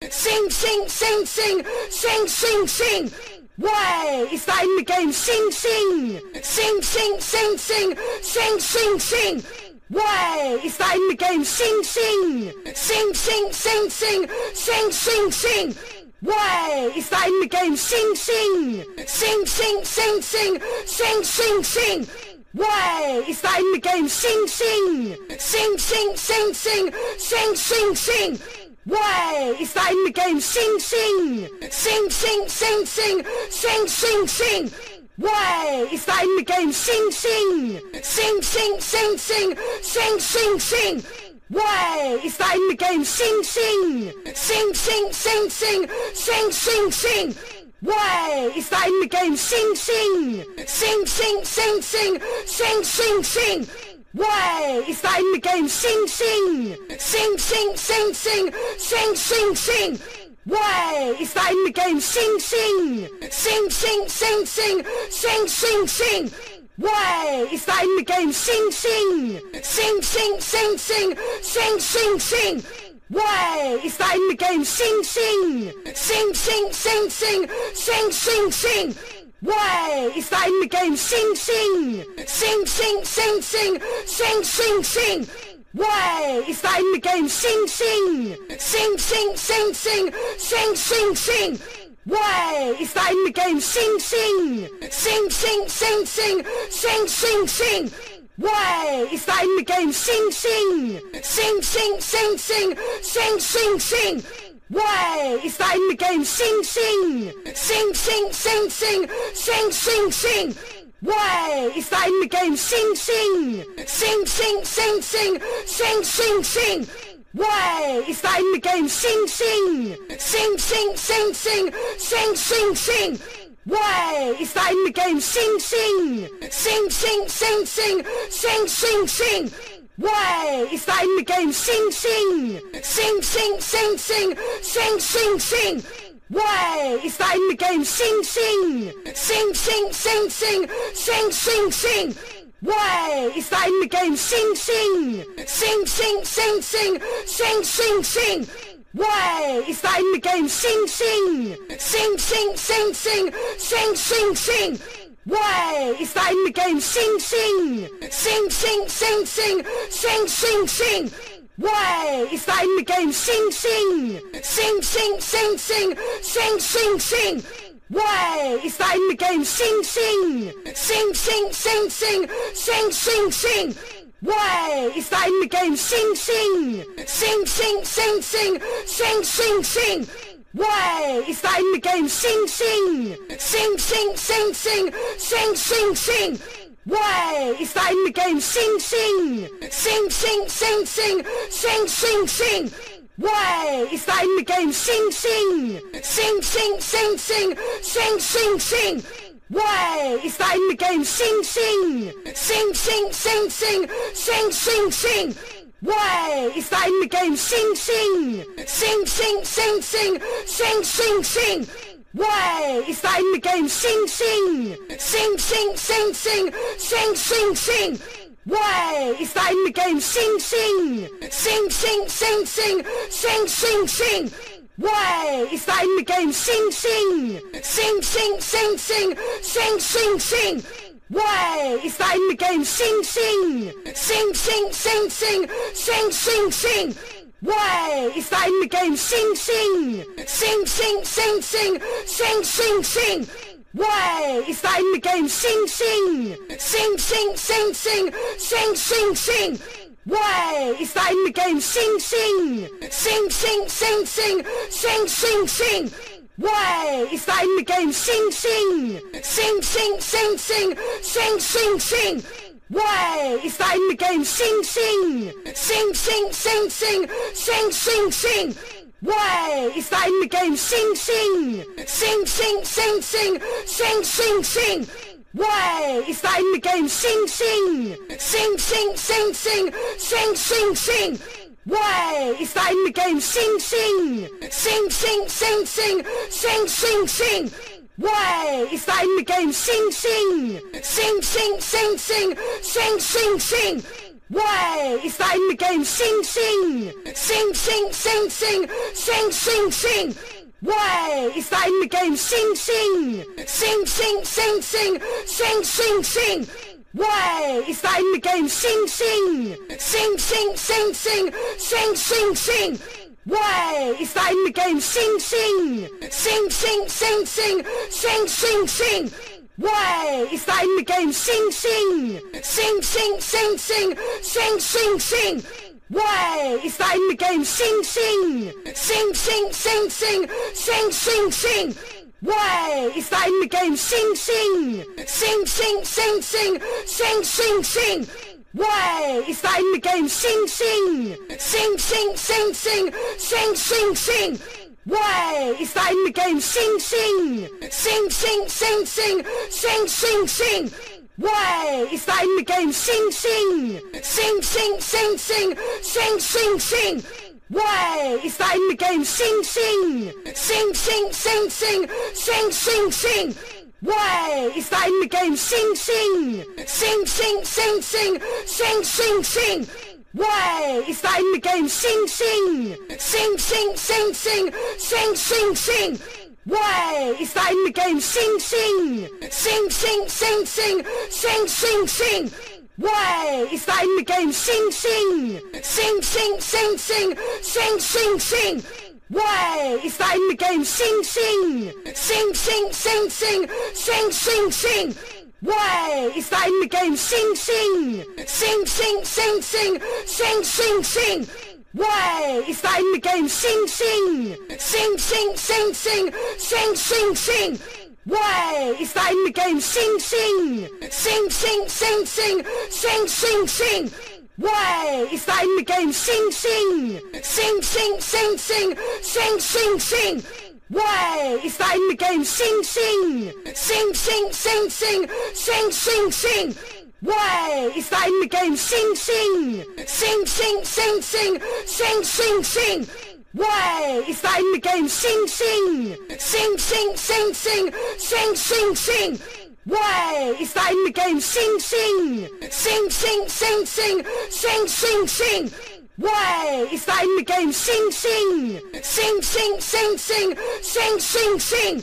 Sing, sing, sing, sing, sing, sing, sing. Way is that in the game? Sing, sing, sing, sing, sing, sing, sing, sing, sing. Way is that in the game? Sing, sing, sing, sing, sing, sing, sing, sing, sing. Way is that in the game? Sing, sing, sing, sing, sing, sing, sing, sing, sing. Way is that in the game? Sing, sing, sing, sing, sing, sing, sing, sing, sing. Way is that in the game? Sing, sing, sing, sing, sing, sing, sing, sing, sing. Way is that in the game? Sing, sing, sing, sing, sing, sing, sing, sing, sing. Way is that in the game? Sing, sing, sing, sing, sing, sing, sing, sing, sing. Way is that in the game? Sing, sing, sing, sing, sing, sing, sing, sing, sing. Way is that in the game? Sing, sing, sing, sing, sing, sing, sing, sing, sing. Way is that in the game? Sing, sing, sing, sing, sing, sing, sing, sing, sing. Way is that in the game? Sing, sing, sing, sing, sing, sing, sing, sing, sing. Way is that in the game? Sing, sing, sing, sing, sing, sing, sing, sing, sing. Way is that in the game? Sing, sing, sing, sing, sing, sing, sing, sing, sing. Way is that in the game? Sing, sing, sing, sing, sing, sing, sing, sing, sing. Way is that in the game? Sing, sing, sing, sing, sing, sing, sing, sing, sing. Way is that in the game? Sing, sing, sing, sing, sing, sing, sing, sing, sing. Way is that in the game? Sing, sing, sing, sing, sing, sing, sing, sing, sing. Way is that in the game? Sing, sing, sing, sing, sing, sing, sing, sing, sing. Way is that in the game? Sing, sing, sing, sing, sing, sing, sing, sing, sing. Way is that in the game? Sing, sing, sing, sing, sing, sing, sing, sing, sing. Way is that in the game? Sing, sing, sing, sing, sing, sing, sing, sing, sing. Way is that in the game? Sing, sing, sing, sing, sing, sing, sing, sing, sing. Way is that in the game? Sing, sing, sing, sing, sing, sing, sing, sing, sing. Way is that in the game? Sing, sing, sing, sing, sing, sing, sing, sing, sing. Way is that in the game? Sing, sing, sing, sing, sing, sing, sing, sing, sing. Way is that in the game? Sing, sing, sing, sing, sing, sing, sing, sing, sing. Way is that in the game? Sing, sing, sing, sing, sing, sing, sing, sing, sing. Way is that in the game? Sing, sing, sing, sing, sing, sing, sing, sing, sing. Way is that in the game? Sing, sing, sing, sing, sing, sing, sing, sing, sing. Way is that in the game? Sing, sing, sing, sing, sing, sing, sing, sing, sing. Way is that in the game? Sing, sing, sing, sing, sing, sing, sing, sing, sing. Way is that in the game? Sing, sing, sing, sing, sing, sing, sing, sing, sing. Way is that in the game? Sing, sing, sing, sing, sing, sing, sing, sing, sing. Way is that in the game? Sing, sing, sing, sing, sing, sing, sing, sing, sing. Way is that in the game? Sing, sing, sing, sing, sing, sing, sing, sing, sing. Way is that in the game? Sing, sing, sing, sing, sing, sing, sing, sing, sing. Way is that in the game? Sing, sing, sing, sing, sing, sing, sing, sing, sing. Way is that in the game? Sing, sing, sing, sing, sing, sing, sing, sing, sing. Way is that in the game? Sing, sing, sing, sing, sing, sing, sing, sing, sing. Way is that in the game? Sing, sing, sing, sing, sing, sing, sing, sing, sing. Way is that in the game? Sing, sing, sing, sing, sing, sing, sing, sing, sing. Way is that in the game? Sing, sing, sing, sing, sing, sing, sing, sing, sing. Way is that in the game? Sing, sing, sing, sing, sing, sing, sing, sing, sing. Way is that in the game? Sing, sing, sing, sing, sing, sing, sing, sing, sing. Way is that in the game? Sing, sing, sing, sing, sing, sing, sing, sing, sing. Way is that in the game? Sing, sing, sing, sing, sing, sing, sing, sing, sing. Way, is that in the game? Sing, sing! Sing, sing, sing, sing! Sing, sing, sing! Way, is that in the game? Sing, sing! Sing, sing, sing, sing! Sing, sing, sing! Way, is that in the game? Sing, sing! Sing, sing, sing, sing! Sing, sing, sing! Way, is that in the game? Sing, sing! Sing, sing, sing, sing! Sing, sing, sing! Way, is that in the game? Sing, sing! Sing, sing, sing, sing! Sing, sing, sing! Way, is that in the game? Sing, sing! Sing, sing, sing, sing! Sing, sing, sing! Way, is that in the game? Sing, sing! Sing, sing, sing, sing! Sing, sing, sing! Way, is that in the game? Sing, sing! Sing, sing, sing, sing! Sing, sing, sing! Way, is that in the game? Sing, sing! Sing, sing, sing, sing! Sing, sing, sing! Way, is that in the game? Sing, sing! Sing, sing, sing, sing! Sing, sing, sing! Way, is that in the game? Sing, sing! Sing, sing, sing, sing! Sing, sing, sing! Way, is that in the game? Sing, sing! Sing, sing, sing, sing! Sing, sing, sing! Way, is that in the game? Sing, sing! Sing, sing, sing, sing! Sing, sing, sing! Way, is that in the game? Sing, sing! Sing, sing, sing, sing! Sing, sing, sing! Way, is that in the game? Sing, sing! Sing, sing, sing, sing! Sing, sing, sing! Way, is that in the game? Sing, sing! Sing, sing, sing, sing! Sing, sing, sing! Way, is that in the game? Sing, sing! Sing, sing, sing, sing! Sing, sing, sing! Way, is that in the game? Sing, sing! Sing, sing, sing, sing! Sing, sing, sing! Way, is that in the game? Sing, sing! Sing, sing, sing, sing! Sing, sing, sing! Way, is that in the game? Sing, sing! Sing, sing, sing, sing! Sing, sing, sing! Way, is that in the game? Sing, sing! Sing, sing, sing, sing! Sing, sing, sing! Way, is that in the game? Sing, sing! Sing, sing, sing, sing! Sing, sing, sing! Way, is that in the game? Sing, sing! Sing, sing, sing, sing! Sing, sing, sing! Way, is that in the game? Sing, sing! Sing, sing, sing, sing! Sing, sing, sing! Way, is that in the game? Sing, sing! Sing, sing, sing, sing! Sing, sing, sing!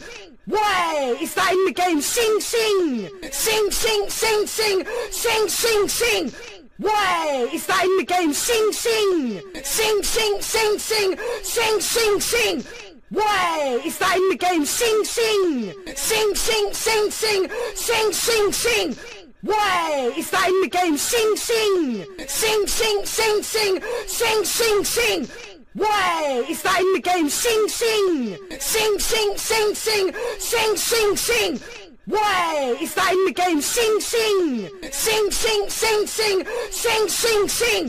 Way, is that in the game? Sing, sing! Sing, sing, sing, sing! Sing, sing, sing! Way, is that in the game? Sing, sing! Sing, sing, sing, sing! Sing, sing, sing! Way, is that in the game? Sing, sing! Sing, sing, sing, sing! Sing, sing, sing! Way, is that in the game? Sing, sing! Sing, sing, sing, sing! Sing, sing, sing! Way, is that in the game? Sing, sing! Sing, sing, sing, sing! Sing, sing, sing! Way, is that in the game? Sing, sing! Sing, sing, sing, sing! Sing, sing, sing!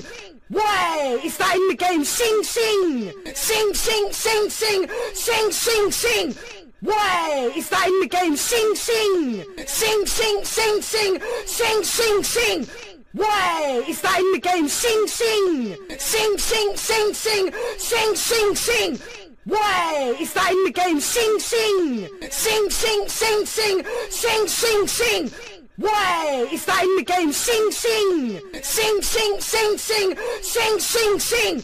Way, is that in the game? Sing, sing! Sing, sing, sing, sing! Sing, sing, sing! Way, is that in the game? Sing, sing! Sing, sing, sing, sing! Sing, sing, sing! Way, is that in the game? Sing, sing! Sing, sing, sing, sing! Sing, sing, sing! Way, is that in the game? Sing, sing! Sing, sing, sing, sing! Sing, sing, sing! Way, is that in the game? Sing, sing! Sing, sing, sing, sing! Sing, sing, sing!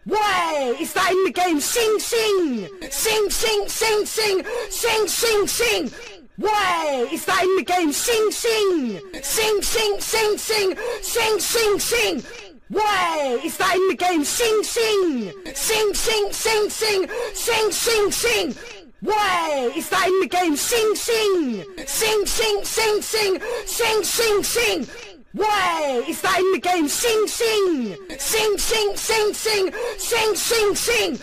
Way, is that in the game? Sing, sing! Sing, sing, sing, sing! Sing, sing, sing! Way, is that in the game? Sing, sing! Sing, sing, sing, sing! Sing, sing, sing! Way, is that in the game? Sing, sing! Sing, sing, sing, sing! Sing, sing, sing! Way, is that in the game? Sing, sing! Sing, sing, sing, sing! Sing, sing, sing! Way, is that in the game? Sing, sing! Sing, sing, sing, sing! Sing, sing, sing!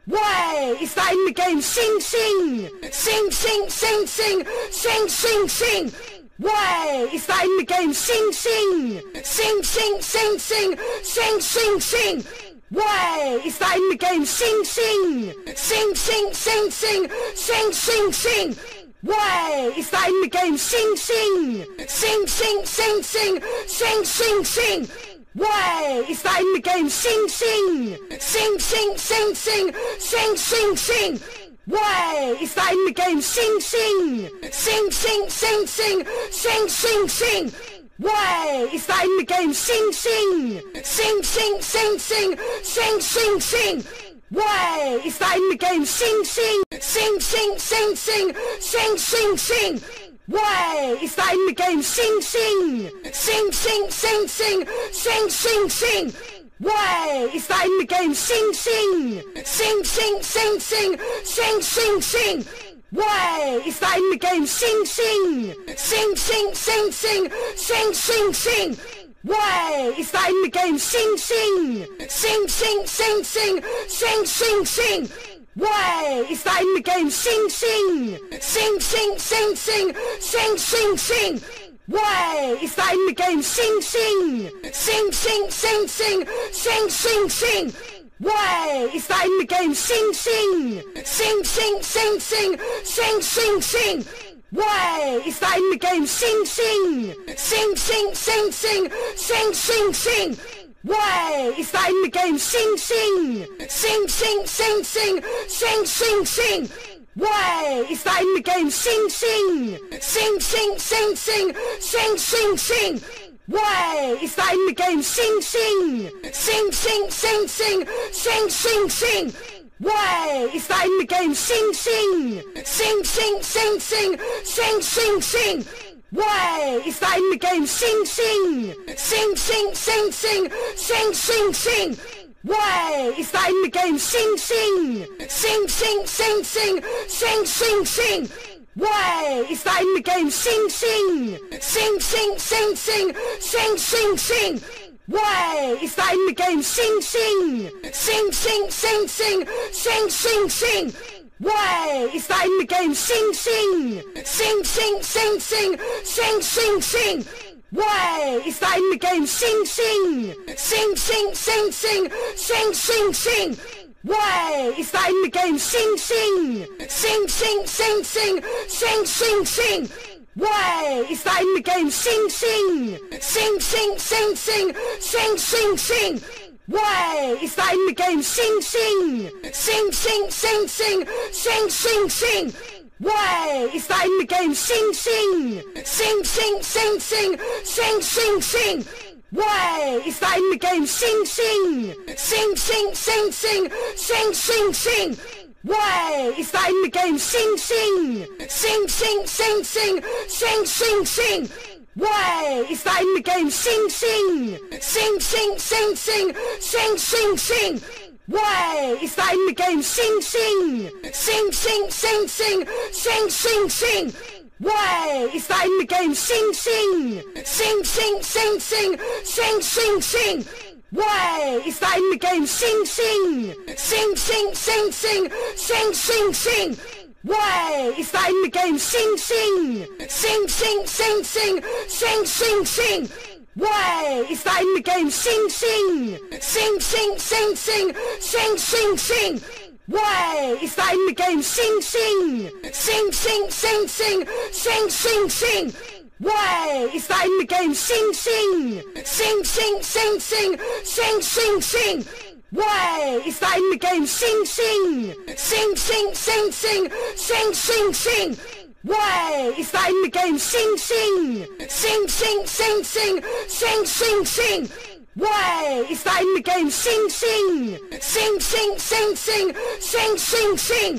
Way, is that in the game? Sing, sing! Sing, sing, sing, sing! Sing, sing, sing! Way, is that in the game? Sing, sing! Sing, sing, sing, sing! Sing, sing, sing! Way, is that in the game? Sing, sing! Sing, sing, sing, sing! Sing, sing, sing! Way, is that in the game? Sing, sing! Sing, sing, sing, sing! Sing, sing, sing! Way, is that in the game? Sing, sing! Sing, sing, sing, sing! Sing, sing, sing! Way, is that in the game? Sing, sing! Sing, sing, sing, sing! Sing, sing, sing! Way, is that in the game? Sing, sing. Sing, sing, sing, sing. Sing, sing, sing. Way, is that in the game? Sing, sing. Sing, sing, sing, sing. Sing, sing, sing. Way, is that in the game? Sing, sing. Sing, sing, sing, sing. Sing, sing, sing. Way, is that in the game? Sing, sing. Sing, sing, sing, sing. Sing, sing, sing. Way, is that in the game? Sing, sing. Sing, sing, sing, sing. Sing, sing, sing. Way, is that in the game? Sing, sing. Sing, sing, sing, sing. Sing, sing, sing. Way, is that in the game? Sing, sing. Sing, sing, sing, sing. Sing, sing, sing. Way, is that in the game? Sing, sing. Sing, sing, sing, sing. Sing, sing, sing. Way, is that in the game? Sing, sing. Sing, sing, sing, sing. Sing, sing, sing. Way, is that in the game? Sing, sing. Sing, sing, sing, sing. Sing, sing, sing. Way, is that in the game? Sing, sing. Sing, sing, sing, sing. Sing, sing, sing. Way, is that in the game? Sing, sing. Sing, sing, sing, sing. Sing, sing, sing. Way, is that in the game? Sing, sing. Sing, sing, sing, sing. Sing, sing, sing. Way, is that in the game? Sing, sing. Sing, sing, sing, sing. Sing, sing, sing. Way, is that in the game? Sing, sing. Sing, sing, sing, sing. Sing, sing, sing. Way, is that in the game? Sing, sing. Sing, sing, sing, sing. Sing, sing, sing. Way, is that in the game? Sing, sing. Sing, sing, sing, sing. Sing, sing, sing. Way, is that in the game? Sing, sing. Sing, sing, sing, sing. Sing, sing, sing. Way, is that in the game? Sing, sing. Sing, sing, sing, sing. Sing, sing, sing. Way, is that in the game? Sing, sing. Sing, sing, sing, sing. Sing, sing, sing. Way, is that in the game? Sing, sing. Sing, sing, sing, sing. Sing, sing, sing. Way, is that in the game? Sing, sing. Sing, sing, sing, sing. Sing, sing, sing. Way, is that in the game? Sing, sing. Sing, sing, sing, sing. Sing, sing, sing. Way, is that in the game? Sing, sing. Sing, sing, sing, sing. Sing, sing, sing. Way, is that in the game? Sing, sing. Sing, sing, sing, sing. Sing, sing, sing. Way, is that in the game? Sing, sing. Sing, sing, sing, sing. Sing, sing, sing. Way, is that in the game? Sing, sing. Sing, sing, sing, sing. Sing, sing, sing. Way, is that in the game? Sing, sing. Sing, sing, sing, sing. Sing, sing, sing. Way, is that in the game? Sing, sing. Sing, sing, sing, sing. Sing, sing, sing. Way, is that in the game? Sing, sing. Sing, sing, sing, sing. Sing, sing, sing. Way, is that in the game? Sing, sing. Sing, sing, sing, sing. Sing, sing, sing. Way, is that in the game? Sing, sing. Sing, sing, sing, sing. Sing, sing, sing. Way, is that in the game? Sing, sing. Sing, sing, sing, sing. Sing, sing, sing. Way, is that in the game? Sing, sing. Sing, sing, sing, sing. Sing, sing, sing. Way, is that in the game? Sing, sing. Sing, sing, sing, sing. Sing, sing, sing. Way, is that in the game? Sing, sing. Sing, sing, sing, sing. Sing, sing, sing. Way, is that in the game? Sing, sing. Sing, sing, sing, sing. Sing, sing, sing.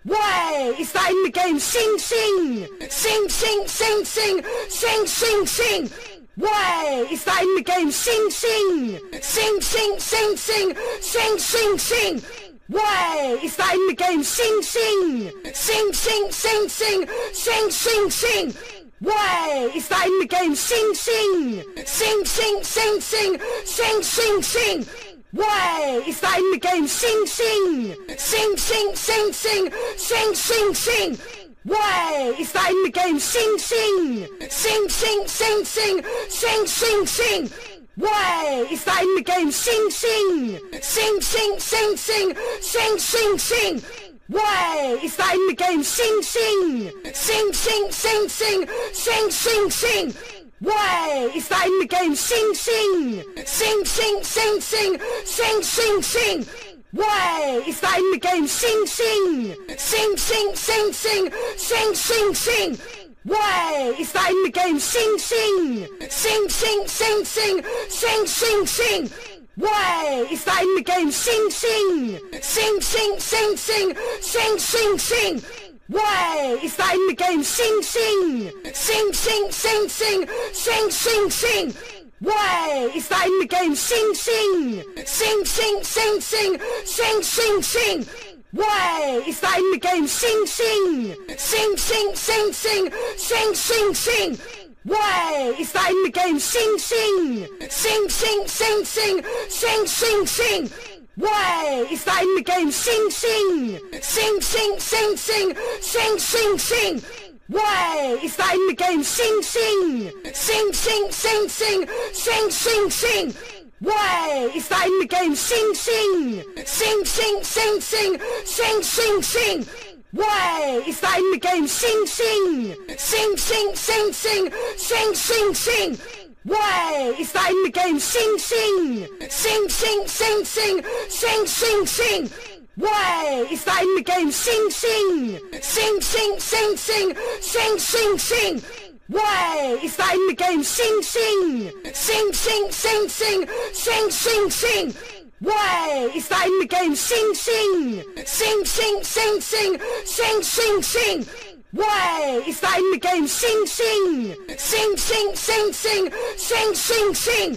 Way, is that in the game? Sing, sing. Sing, sing, sing, sing. Sing, sing, sing. Way, is that in the game? Sing, sing. Sing, sing, sing, sing. Sing, sing, sing. Way, is that in the game? Sing, sing. Sing, sing, sing, sing. Sing, sing, sing. Way, is that in the game? Sing, sing. Sing, sing, sing, sing. Sing, sing, sing. Way, is that in the game? Sing, sing. Sing, sing, sing, sing. Sing, sing, sing. Way, is that in the game? Sing, sing. Sing, sing, sing, sing. Sing, sing, sing. Way, is that in the game? Sing, sing. Sing, sing, sing, sing. Sing, sing, sing. Way, is that in the game? Sing, sing. Sing, sing, sing, sing. Sing, sing, sing. Way, is that in the game? Sing, sing. Sing, sing, sing, sing. Sing, sing, sing. Way, is that in the game? Sing, sing. Sing, sing, sing, sing. Sing, sing, sing. Way, is that in the game? Sing, sing. Sing, sing, sing, sing. Sing, sing, sing. Way, is that in the game? Sing, sing. Sing, sing, sing, sing. Sing, sing, sing. Way, is that in the game? Sing, sing. Sing, sing, sing, sing. Sing, sing, sing. Way, is that in the game? Sing, sing. Sing, sing, sing, sing. Sing, sing, sing. Way, is that in the game? Sing, sing. Sing, sing, sing, sing. Sing, sing, sing. Way, is that in the game? Sing, sing. Sing, sing, sing, sing. Sing, sing, sing. Way, is that in the game? Sing, sing. Sing, sing, sing, sing. Sing, sing, sing. Way, is that in the game? Sing, sing. Sing, sing, sing, sing. Sing, sing, sing. Way, is that in the game? Sing, sing. Sing, sing, sing, sing. Sing, sing, sing. Way, is that in the game? Sing, sing. Sing, sing, sing, sing. Sing, sing, sing. Way, is that in the game? Sing, sing. Sing, sing, sing, sing. Sing, sing, sing. Way, is that in the game? Sing, sing. Sing, sing, sing, sing. Sing, sing, sing. Way, is that in the game? Sing, sing. Sing, sing, sing, sing. Sing, sing, sing. Way, is that in the game? Sing, sing. Sing, sing, sing, sing. Sing, sing, sing. Way, is that in the game? Sing, sing. Sing, sing, sing, sing. Sing, sing, sing.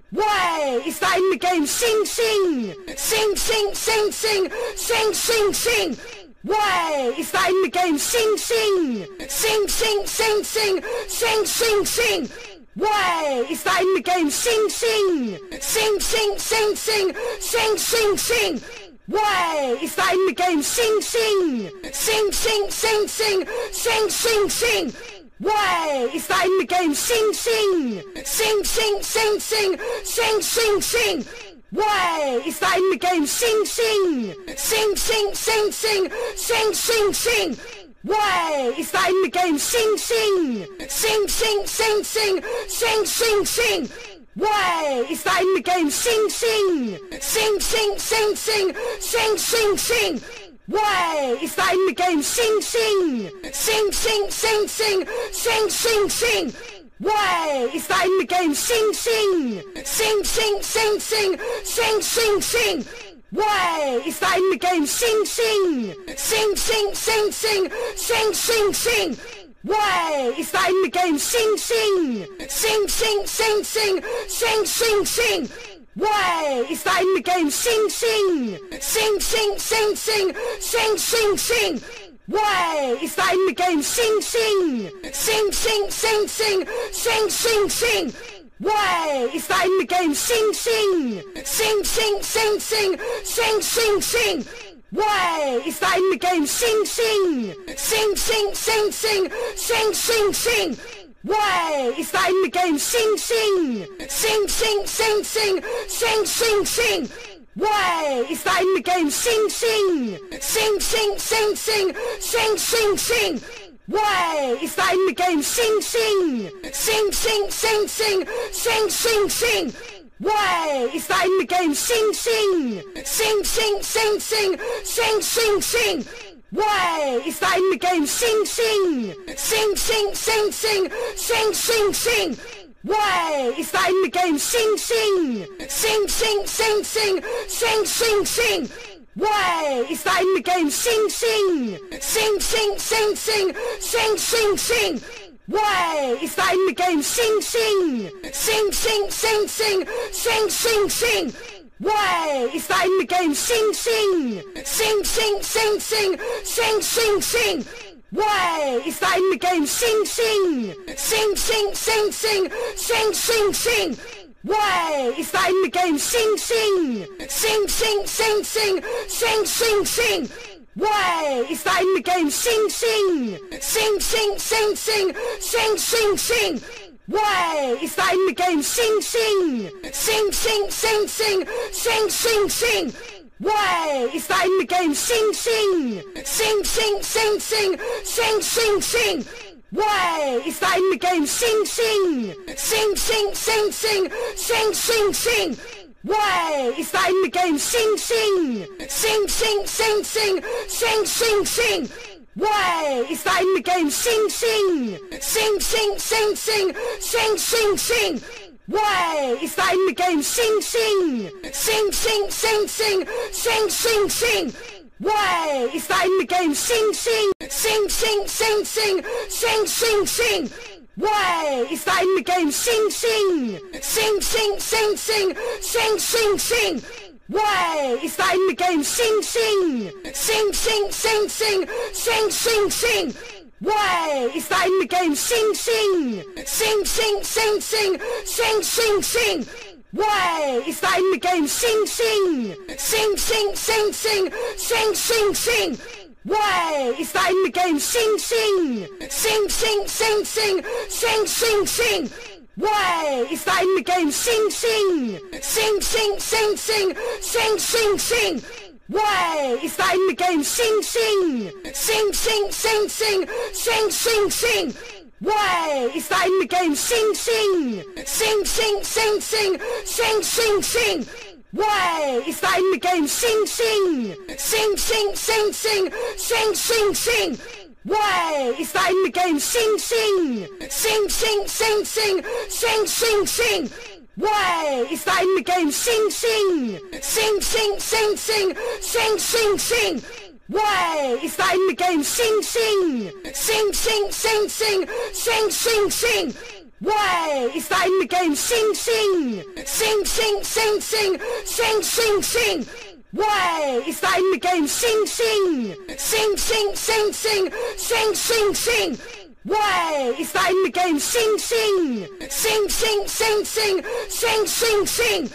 Way, is that in the game? Sing, sing. Sing, sing, sing, sing. Sing, sing, sing. Way, is that in the game? Sing, sing. Sing, sing, sing, sing. Sing, sing, sing. Way, is that in the game? Sing, sing. Sing, sing, sing, sing. Sing, sing, sing. Way, is that in the game? Sing, sing. Sing, sing, sing, sing. Sing, sing, sing. Way, is that in the game? Sing, sing. Sing, sing, sing, sing. Sing, sing, sing. Way, is that in the game? Sing, sing. Sing, sing, sing, sing. Sing, sing, sing. Way, is that in the game? Sing, sing. Sing, sing, sing, sing. Sing, sing, sing. Way, is that in the game? Sing, sing. Sing, sing, sing, sing. Sing, sing, sing. Way, is that in the game? Sing, sing. Sing, sing, sing, sing. Sing, sing, sing. Way, is that in the game? Sing, sing. Sing, sing, sing, sing. Sing, sing, sing. Way, is that in the game? Sing, sing. Sing, sing, sing, sing. Sing, sing, sing. Way, is that in the game? Sing, sing. Sing, sing, sing, sing. Sing, sing, sing. Way, is that in the game? Sing, sing. Sing, sing, sing, sing. Sing, sing, sing. Way, is that in the game? Sing, sing. Sing, sing, sing, sing. Sing, sing, sing. Way, is that in the game? Sing, sing. Sing, sing, sing, sing. Sing, sing, sing. Way, is that in the game? Sing, sing. Sing, sing, sing, sing. Sing, sing, sing. Way, is that in the game? Sing, sing. Sing, sing, sing, sing. Sing, sing, sing. Way, is that in the game? Sing, sing. Sing, sing, sing, sing. Sing, sing, sing. Way, is that in the game? Sing, sing. Sing, sing, sing, sing. Sing, sing, sing. Way, is that in the game? Sing, sing. Sing, sing, sing, sing. Sing, sing, sing. Way, is that in the game? Sing, sing. Sing, sing, sing, sing. Sing, sing, sing. Way, is that in the game? Sing, sing. Sing, sing, sing, sing. Sing, sing, sing. Way, is that in the game? Sing, sing. Sing, sing, sing, sing. Sing, sing, sing. Way, is that in the game? Sing, sing. Sing, sing, sing, sing. Sing, sing, sing. Way, is that in the game? Sing, sing. Sing, sing, sing, sing. Sing, sing, sing. Way, is that in the game? Sing, sing. Sing, sing, sing, sing. Sing, sing, sing. Way, is that in the game? Sing, sing. Sing, sing, sing, sing. Sing, sing, sing. Way, is that in the game? Sing, sing. Sing, sing, sing, sing. Sing, sing, sing. Way, is that in the game? Sing, sing. Sing, sing, sing, sing. Sing, sing, sing. Way, is that in the game? Sing, sing. Sing, sing, sing, sing. Sing, sing, sing. Way, is that in the game? Sing, sing. Sing, sing, sing, sing. Sing, sing, sing. Way, is that in the game? Sing, sing. Sing, sing, sing, sing. Sing, sing, sing. Way is that in the game? Sing, sing, sing, sing, sing, sing, sing, sing, sing. Way is that in the game? Sing, sing, sing, sing, sing, sing, sing, sing, sing. Way is that in the game? Sing, sing, sing, sing, sing, sing, sing, sing, sing. Way is that in the game? Sing, sing, sing, sing, sing, sing, sing, sing, sing. Way is that in the game? Sing, sing, sing, sing, sing, sing, sing, sing, sing. Way is that in the game? Sing, sing, sing, sing, sing, sing, sing, sing, sing. Way is that in the game? Sing, sing, sing, sing, sing, sing, sing, sing, sing. Way is that in the game? Sing, sing, sing, sing, sing, sing, sing, sing, sing. Way is that in the game? Sing, sing, sing, sing, sing, sing, sing, sing, sing. Way is that in the game? Sing, sing, sing, sing, sing, sing, sing, sing, sing. Way is that in the game? Sing, sing, sing, sing, sing, sing, sing, sing, sing. Way is that in the game? Sing, sing, sing, sing, sing, sing, sing, sing, sing. Way is that in the game? Sing, sing, sing, sing, sing, sing, sing, sing, sing. Way is that in the game? Sing, sing, sing, sing, sing, sing, sing, sing, sing. Way is that in the game? Sing, sing, sing, sing, sing, sing, sing, sing, sing. Way is that in the game? Sing, sing, sing, sing, sing, sing, sing, sing, sing. Way is that in the game? Sing, sing, sing, sing, sing, sing, sing, sing, sing. Way is that in the game? Sing, sing, sing, sing, sing, sing, sing, sing, sing.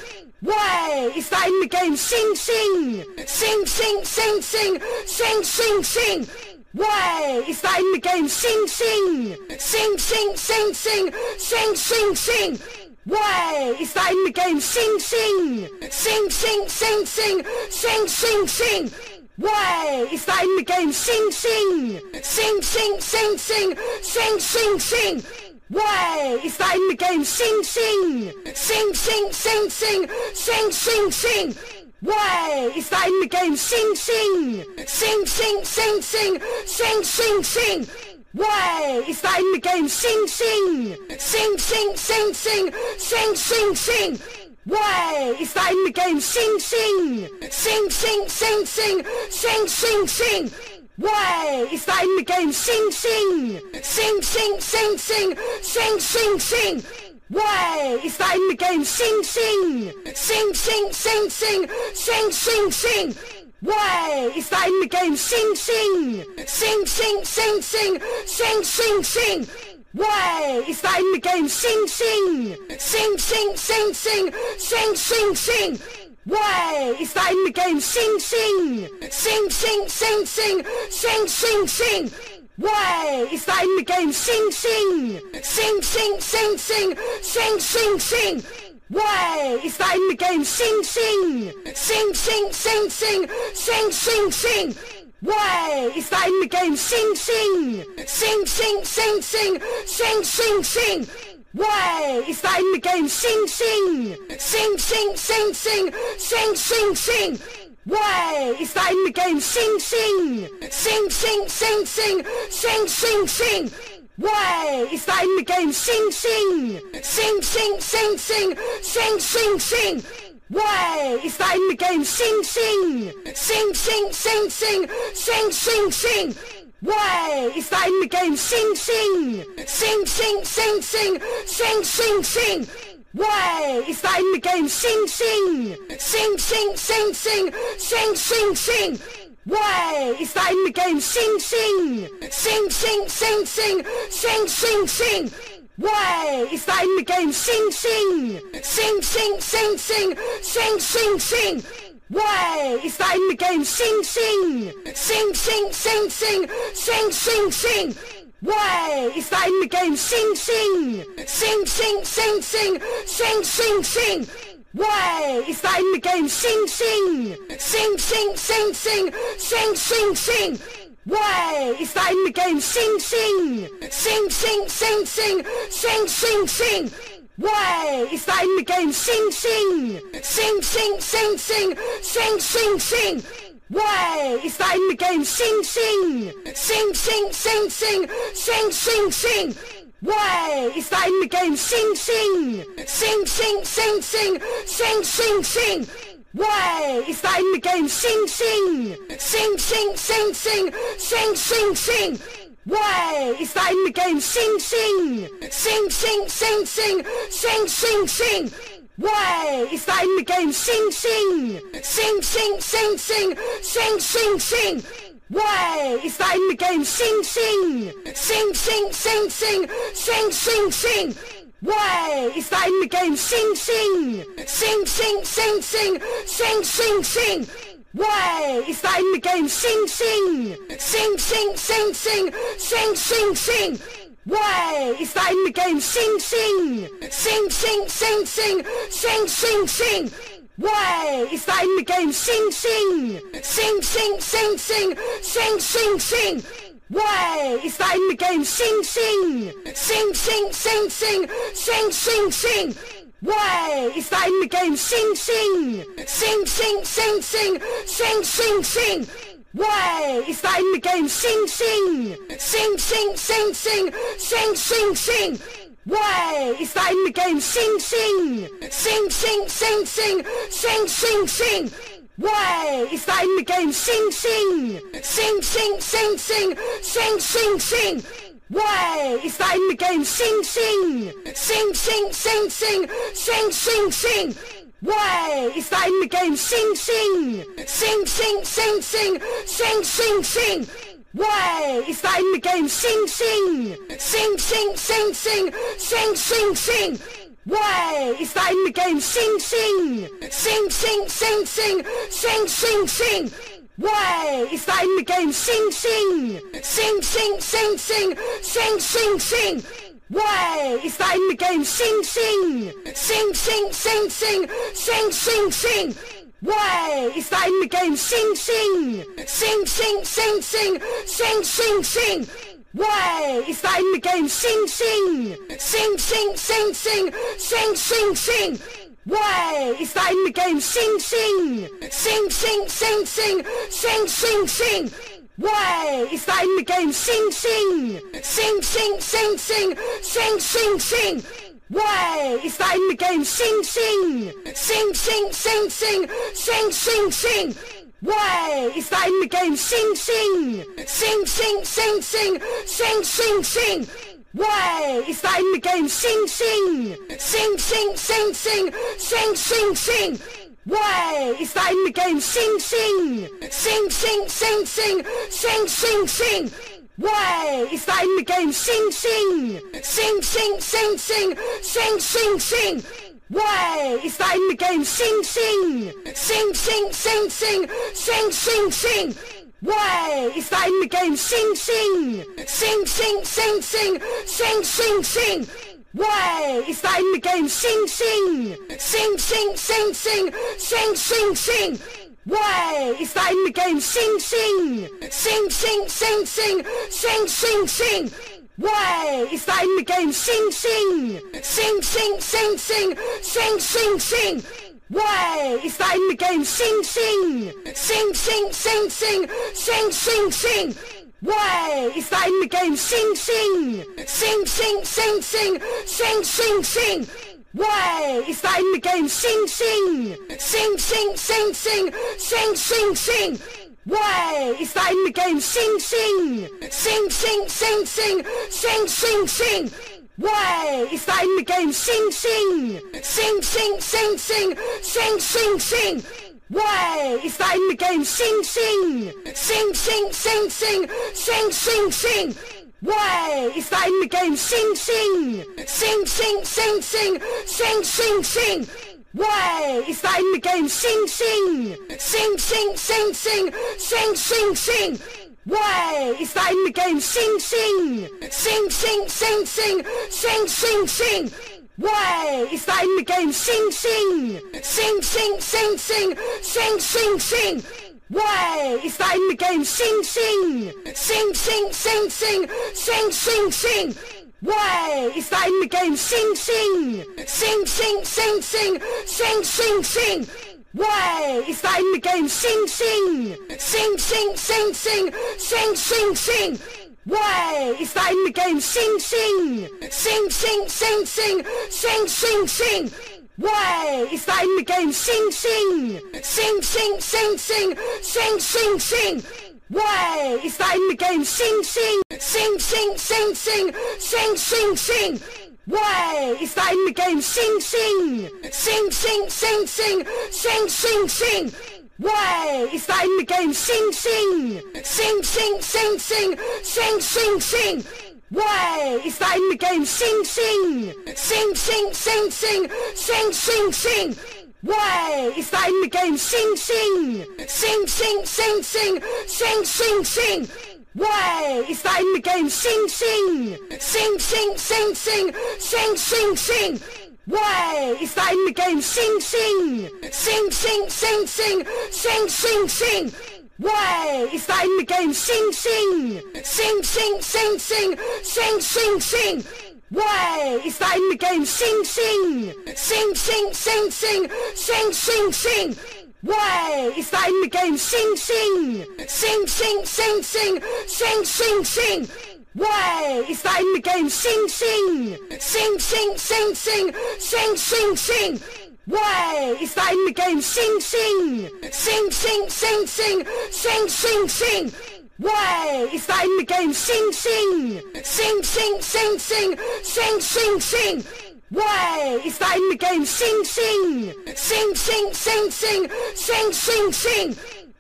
Way is that in the game? Sing, sing, sing, sing, sing, sing, sing, sing, sing. Way is that in the game? Sing, sing, sing, sing, sing, sing, sing, sing, sing. Way is that in the game? Sing, sing, sing, sing, sing, sing, sing, sing, sing. Way is that in the game? Sing, sing, sing, sing, sing, sing, sing, sing, sing. Way is that in the game? Sing, sing, sing, sing, sing, sing, sing, sing, sing. Way is that in the game? Sing, sing, sing, sing, sing, sing, sing, sing, sing. Way is that in the game? Sing, sing, sing, sing, sing, sing, sing, sing, sing. Way is that in the game? Sing, sing, sing, sing, sing, sing, sing, sing, sing. Way is that in the game? Sing, sing, sing, sing, sing, sing, sing, sing, sing. Way is that in the game? Sing, sing, sing, sing, sing, sing, sing, sing, sing. Way is that in the game? Sing, sing, sing, sing, sing, sing, sing, sing, sing. Way is that in the game? Sing, sing, sing, sing, sing, sing, sing, sing, sing. Way is that in the game? Sing, sing, sing, sing, sing, sing, sing, sing, sing. Way is that in the game? Sing, sing, sing, sing, sing, sing, sing, sing, sing. Way is that in the game? Sing, sing, sing, sing, sing, sing, sing, sing, sing. Way is that in the game? Sing, sing, sing, sing, sing, sing, sing, sing, sing. Way is that in the game? Sing, sing, sing, sing, sing, sing, sing, sing, sing. Way is that in the game? Sing, sing, sing, sing, sing, sing, sing, sing, sing. Way is that in the game? Sing, sing, sing, sing, sing, sing, sing, sing, sing. Way is that in the game? Sing, sing, sing, sing, sing, sing, sing, sing, sing. Way is that in the game? Sing, sing, sing, sing, sing, sing, sing, sing, sing. Way is that in the game? Sing, sing, sing, sing, sing, sing, sing, sing, sing. Way is that in the game? Sing, sing, sing, sing, sing, sing, sing, sing, sing. Way is that in the game? Sing, sing, sing, sing, sing, sing, sing, sing, sing. Way is that in the game? Sing, sing, sing, sing, sing, sing, sing, sing, sing. Way is that in the game? Sing, sing, sing, sing, sing, sing, sing, sing, sing. Way is that in the game? Sing, sing, sing, sing, sing, sing, sing, sing, sing. Way is that in the game? Sing, sing, sing, sing, sing, sing, sing, sing, sing. Way is that in the game? Sing, sing, sing, sing, sing, sing, sing, sing, sing. Way is that in the game? Sing, sing, sing, sing, sing, sing, sing, sing, sing. Way is that in the game? Sing, sing, sing, sing, sing, sing, sing, sing, sing. Way is that in the game? Sing, sing, sing, sing, sing, sing, sing, sing, sing. Way is that in the game? Sing, sing, sing, sing, sing, sing, sing, sing, sing. Way is that in the game? Sing, sing, sing, sing, sing, sing, sing, sing, sing. Way is that in the game? Sing, sing, sing, sing, sing, sing, sing, sing, sing. Way is that in the game? Sing, sing, sing, sing, sing, sing, sing, sing, sing. Way is that in the game? Sing, sing, sing, sing, sing, sing, sing, sing, sing. Way is that in the game? Sing, sing, sing, sing, sing, sing, sing, sing, sing. Way is that in the game? Sing, sing, sing, sing, sing, sing, sing, sing, sing. Way is that in the game? Sing, sing, sing, sing, sing, sing, sing, sing, sing. Way is that in the game? Sing, sing, sing, sing, sing, sing, sing, sing, sing. Way is that in the game? Sing, sing, sing, sing, sing, sing, sing, sing, sing. Way is that in the game? Sing, sing, sing, sing, sing, sing, sing, sing, sing. Way is that in the game? Sing, sing, sing, sing, sing, sing, sing, sing, sing. Way is that in the game? Sing, sing, sing, sing, sing, sing, sing, sing, sing. Way is that in the game? Sing, sing, sing, sing, sing, sing, sing, sing, sing. Way is that in the game? Sing, sing, sing, sing, sing, sing, sing, sing, sing. Way is that in the game? Sing, sing, sing, sing, sing, sing, sing, sing, sing. Way is that in the game? Sing, sing, sing, sing, sing, sing, sing, sing, sing. Way is that in the game? Sing, sing, sing, sing, sing, sing, sing, sing, sing. Way is that in the game? Sing, sing, sing, sing, sing, sing, sing, sing, sing. Way is that in the game? Sing, sing, sing, sing, sing, sing, sing, sing, sing. Way is that in the game? Sing, sing, sing, sing, sing, sing, sing, sing, sing. Way is that in the game? Sing, sing, sing, sing, sing, sing, sing, sing, sing. Way is that in the game? Sing, sing, sing, sing, sing, sing, sing, sing, sing. Way is that in the game? Sing, sing, sing, sing, sing, sing, sing, sing, sing. Way is that in the game? Sing, sing, sing, sing, sing, sing, sing, sing, sing. Way is that in the game? Sing, sing, sing, sing, sing, sing, sing, sing, sing. Way is that in the game? Sing, sing, sing, sing, sing, sing, sing, sing, sing. Way is that in the game? Sing, sing, sing, sing, sing, sing, sing, sing, sing. Way is that in the game? Sing, sing, sing, sing, sing, sing, sing, sing, sing. Way is that in the game? Sing, sing, sing, sing, sing, sing, sing, sing, sing. Way is that in the game? Sing, sing, sing, sing, sing, sing, sing, sing, sing. Way is that in the game? Sing, sing, sing, sing, sing, sing, sing, sing, sing. Way is that in the game? Sing, sing, sing, sing, sing, sing, sing, sing, sing. Way is that in the game? Sing, sing, sing, sing, sing, sing, sing, sing, sing. Way is that in the game? Sing, sing, sing, sing, sing, sing, sing, sing, sing. Way is that in the game? Sing, sing, sing, sing, sing, sing, sing, sing, sing. Way is that in the game? Sing, sing, sing, sing, sing, sing, sing, sing, sing. Way is that in the game? Sing, sing, sing, sing, sing, sing, sing, sing, sing. Way is that in the game? Sing, sing, sing, sing, sing, sing, sing, sing, sing. Way is that in the game? Sing, sing, sing, sing, sing, sing, sing, sing, sing. Way is that in the game? Sing, sing, sing, sing, sing, sing, sing, sing, sing. Way is that in the game? Sing, sing, sing, sing, sing, sing, sing, sing, sing. Way is that in the game? Sing, sing, sing, sing, sing, sing, sing, sing, sing. Way is that in the game? Sing, sing, sing, sing, sing, sing, sing, sing, sing. Way, is that in the game? Sing, sing! Sing, sing, sing, sing! Sing, sing, sing! Way, is that in the game? Sing, sing! Sing, sing, sing, sing! Sing, sing, sing! Way, is that in the game? Sing, sing! Sing, sing, sing, sing! Sing, sing, sing! Way, is that in the game? Sing, sing! Sing, sing, sing, sing! Sing, sing, sing! Way, is that in the game? Sing, sing! Sing, sing, sing, sing! Sing, sing, sing! Way, is that in the game? Sing, sing! Sing, sing, sing, sing! Sing, sing, sing! Way, is that in the game? Sing, sing! Sing, sing, sing, sing! Sing, sing, sing! Way, is that in the game? Sing, sing! Sing, sing, sing, sing! Sing, sing, sing! Way, is that in the game? Sing, sing! Sing, sing, sing, sing! Sing, sing, sing! Way, is that in the game? Sing, sing! Sing, sing, sing, sing! Sing, sing, sing! Way, is that in the game? Sing, sing! Sing, sing, sing, sing! Sing, sing, sing! Way, is that in the game? Sing, sing! Sing, sing, sing, sing! Sing, sing, sing! Way, is that in the game? Sing, sing! Sing, sing, sing, sing! Sing, sing, sing! Way, is that in the game? Sing, sing! Sing, sing, sing, sing! Sing, sing, sing! Way, is that in the game? Sing, sing! Sing, sing, sing, sing! Sing, sing, sing! Way, is that in the game? Sing, sing! Sing, sing, sing, sing! Sing, sing, sing! Way, is that in the game? Sing, sing! Sing, sing, sing, sing! Sing, sing, sing!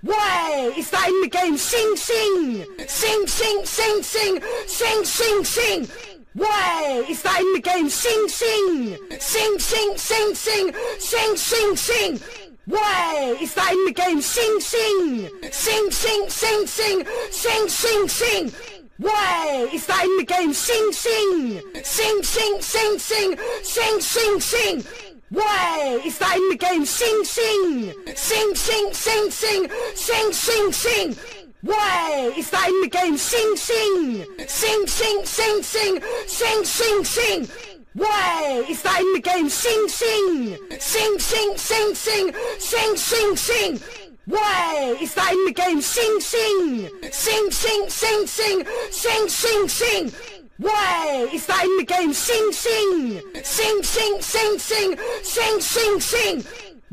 Way, is that in the game? Sing, sing! Sing, sing, sing, sing! Sing, sing, sing! Way, is that in the game? Sing, sing! Sing, sing, sing, sing! Sing, sing, sing! Way, is that in the game? Sing, sing! Sing, sing, sing, sing! Sing, sing, sing! Way, is that in the game? Sing, sing! Sing, sing, sing, sing! Sing, sing, sing! Way, is that in the game? Sing, sing! Sing, sing, sing, sing! Sing, sing, sing! Way, is that in the game? Sing, sing! Sing, sing, sing, sing! Sing, sing, sing! Way, is that in the game? Sing, sing! Sing, sing, sing, sing! Sing, sing, sing! Way, is that in the game? Sing, sing! Sing, sing, sing, sing! Sing, sing, sing! Way, is that in the game? Sing, sing! Sing, sing, sing, sing! Sing, sing, sing!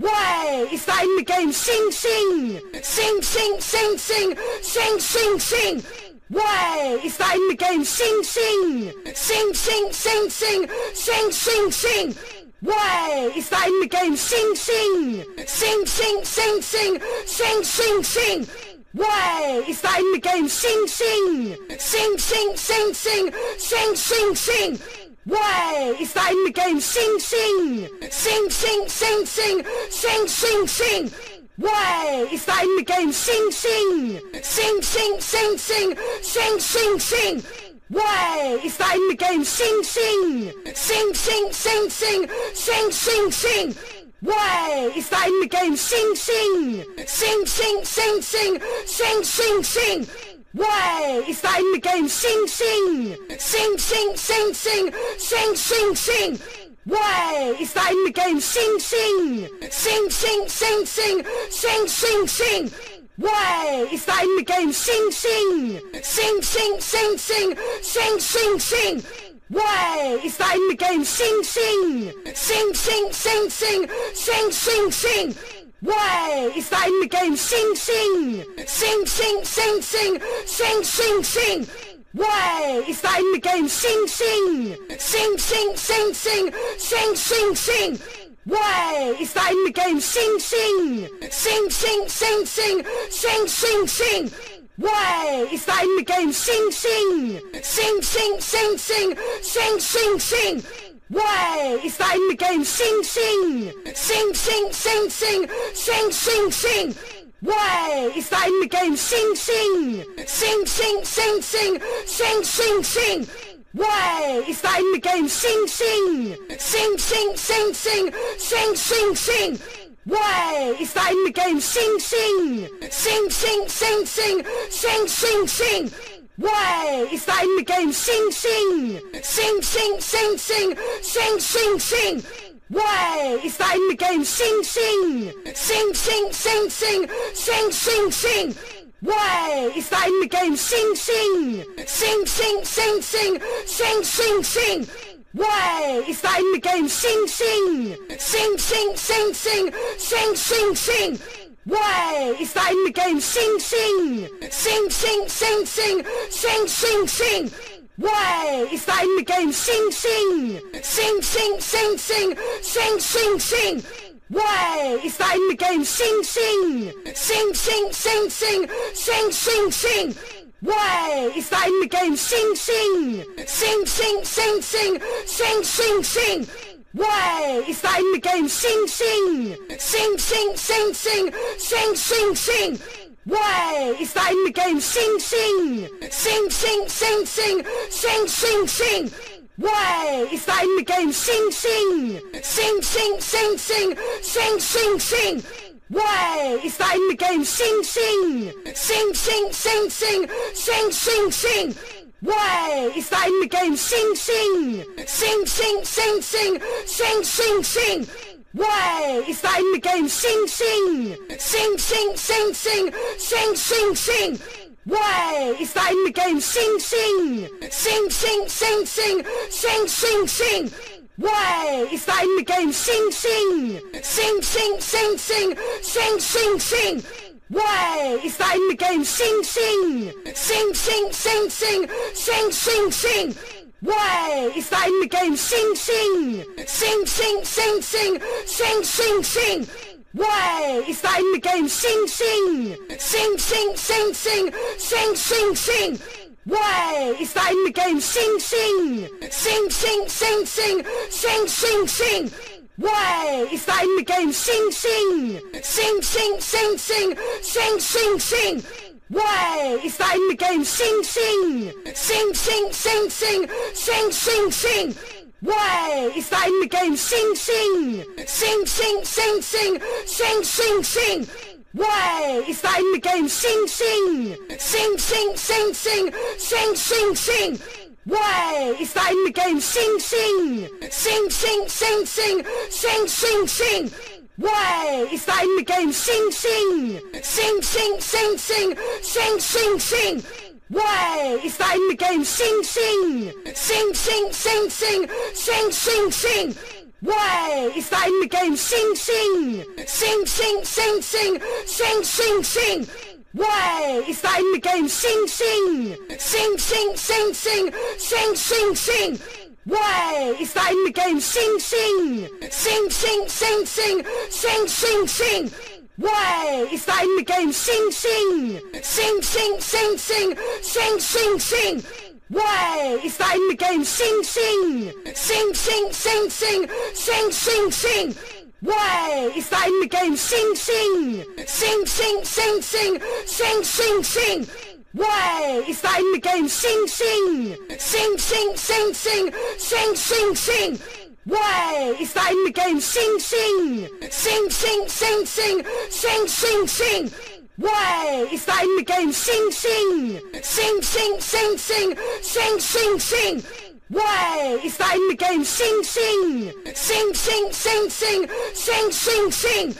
Way, is that in the game? Sing, sing! Sing, sing, sing, sing! Sing, sing, sing! Way, is that in the game? Sing, sing! Sing, sing, sing, sing! Sing, sing, sing! Way, is that in the game? Sing, sing! Sing, sing, sing, sing! Sing, sing, sing! Way, is that in the game? Sing, sing! Sing, sing, sing, sing! Sing, sing, sing! Way, is that in the game? Sing, sing! Sing, sing, sing, sing! Sing, sing, sing! Way, is that in the game? Sing, sing! Sing, sing, sing, sing! Sing, sing, sing! Way, is that in the game? Sing, sing! Sing, sing, sing, sing! Sing, sing, sing! Way, is that in the game? Sing, sing! Sing, sing, sing, sing! Sing, sing, sing! Way, is that in the game? Sing, sing! Sing, sing, sing, sing! Sing, sing, sing! Way, is that in the game? Sing, sing! Sing, sing, sing, sing! Sing, sing, sing! Way, is that in the game? Sing, sing! Sing, sing, sing, sing! Sing, sing, sing! Way, is that in the game? Sing, sing! Sing, sing, sing, sing! Sing, sing, sing! Way, is that in the game? Sing, sing! Sing, sing, sing, sing! Sing, sing, sing! Way, is that in the game? Sing, sing! Sing, sing, sing, sing! Sing, sing, sing! Way, is that in the game? Sing, sing! Sing, sing, sing, sing! Sing, sing, sing! Way, is that in the game? Sing, sing! Sing, sing, sing, sing! Sing, sing, sing! Way, is that in the game? Sing, sing! Sing, sing, sing, sing! Sing, sing, sing! Way, is that in the game? Sing, sing! Sing, sing, sing, sing! Sing, sing, sing! Way, is that in the game? Sing, sing! Sing, sing, sing, sing! Sing, sing, sing! Way, is that in the game? Sing, sing! Sing, sing, sing, sing! Sing, sing, sing! Way, is that in the game? Sing, sing! Sing, sing, sing, sing! Sing, sing, sing! Way, is that in the game? Sing, sing! Sing, sing, sing, sing! Sing, sing, sing! Way, is that in the game? Sing, sing! Sing, sing, sing, sing! Sing, sing, sing! Way, is that in the game? Sing, sing! Sing, sing, sing, sing! Sing, sing, sing! Way, is that in the game? Sing, sing! Sing, sing, sing, sing! Sing, sing, sing! Way, is that in the game? Sing, sing! Sing, sing, sing, sing! Sing, sing, sing! Way, is that in the game? Sing, sing! Sing, sing, sing, sing! Sing, sing, sing! Way, is that in the game? Sing, sing! Sing, sing, sing, sing! Sing, sing, sing! Way, is that in the game? Sing, sing! Sing, sing, sing, sing! Sing, sing, sing! Way, is that in the game? Sing, sing! Sing, sing, sing, sing! Sing, sing, sing! Way, is that in the game? Sing, sing! Sing, sing, sing, sing! Sing, sing, sing! Way, is that in the game? Sing, sing! Sing, sing, sing, sing! Sing, sing, sing! Way, is that in the game? Sing, sing! Sing, sing, sing, sing! Sing, sing, sing! Way, is that in the game? Sing, sing! Sing, sing, sing, sing! Sing, sing, sing! Way, is that in the game? Sing, sing! Sing, sing, sing, sing! Sing, sing, sing! Way, is that in the game? Sing, sing! Sing, sing, sing, sing! Sing, sing, sing! Way, is that in the game? Sing, sing! Sing, sing, sing, sing! Sing, sing, sing! Way, is that in the game? Sing, sing! Sing, sing, sing, sing! Sing, sing, sing! Way, is that in the game? Sing, sing! Sing, sing, sing, sing! Sing, sing, sing! Way, is that in the game? Sing, sing! Sing, sing, sing, sing! Sing, sing, sing! Way, is that in the game? Sing, sing! Sing, sing, sing, sing! Sing, sing, sing! Way, is that in the game? Sing, sing! Sing, sing, sing, sing! Sing, sing, sing! Way, is that in the game? Sing, sing! Sing, sing, sing, sing! Sing, sing, sing! Way, is that in the game? Sing, sing! Sing, sing, sing, sing! Sing, sing, sing! Way, is that in the game? Sing, sing! Sing, sing, sing, sing! Sing, sing, sing! Way, is that in the game? Sing, sing! Sing, sing, sing, sing! Sing, sing, sing! Way, is that in the game? Sing, sing! Sing, sing, sing, sing! Sing, sing, sing! Way, is that in the game? Sing, sing! Sing, sing, sing, sing! Sing, sing, sing! Way, is that in the game? Sing, sing! Sing, sing, sing, sing! Sing, sing, sing! Way, is that in the game? Sing, sing! Sing, sing, sing, sing! Sing, sing, sing! Way, is that in the game? Sing, sing! Sing, sing, sing, sing! Sing, sing, sing! Way, is that in the game? Sing, sing! Sing, sing, sing, sing! Sing, sing, sing! Way, is that in the game? Sing, sing! Sing, sing, sing, sing! Sing, sing, sing! Way, is that in the game? Sing, sing! Sing, sing, sing, sing! Sing, sing, sing! Way, is that in the game? Sing, sing! Sing, sing, sing, sing! Sing, sing, sing! Way, is that in the game? Sing, sing! Sing, sing, sing, sing! Sing, sing, sing! Way, is that in the game? Sing, sing! Sing, sing, sing, sing! Sing, sing, sing!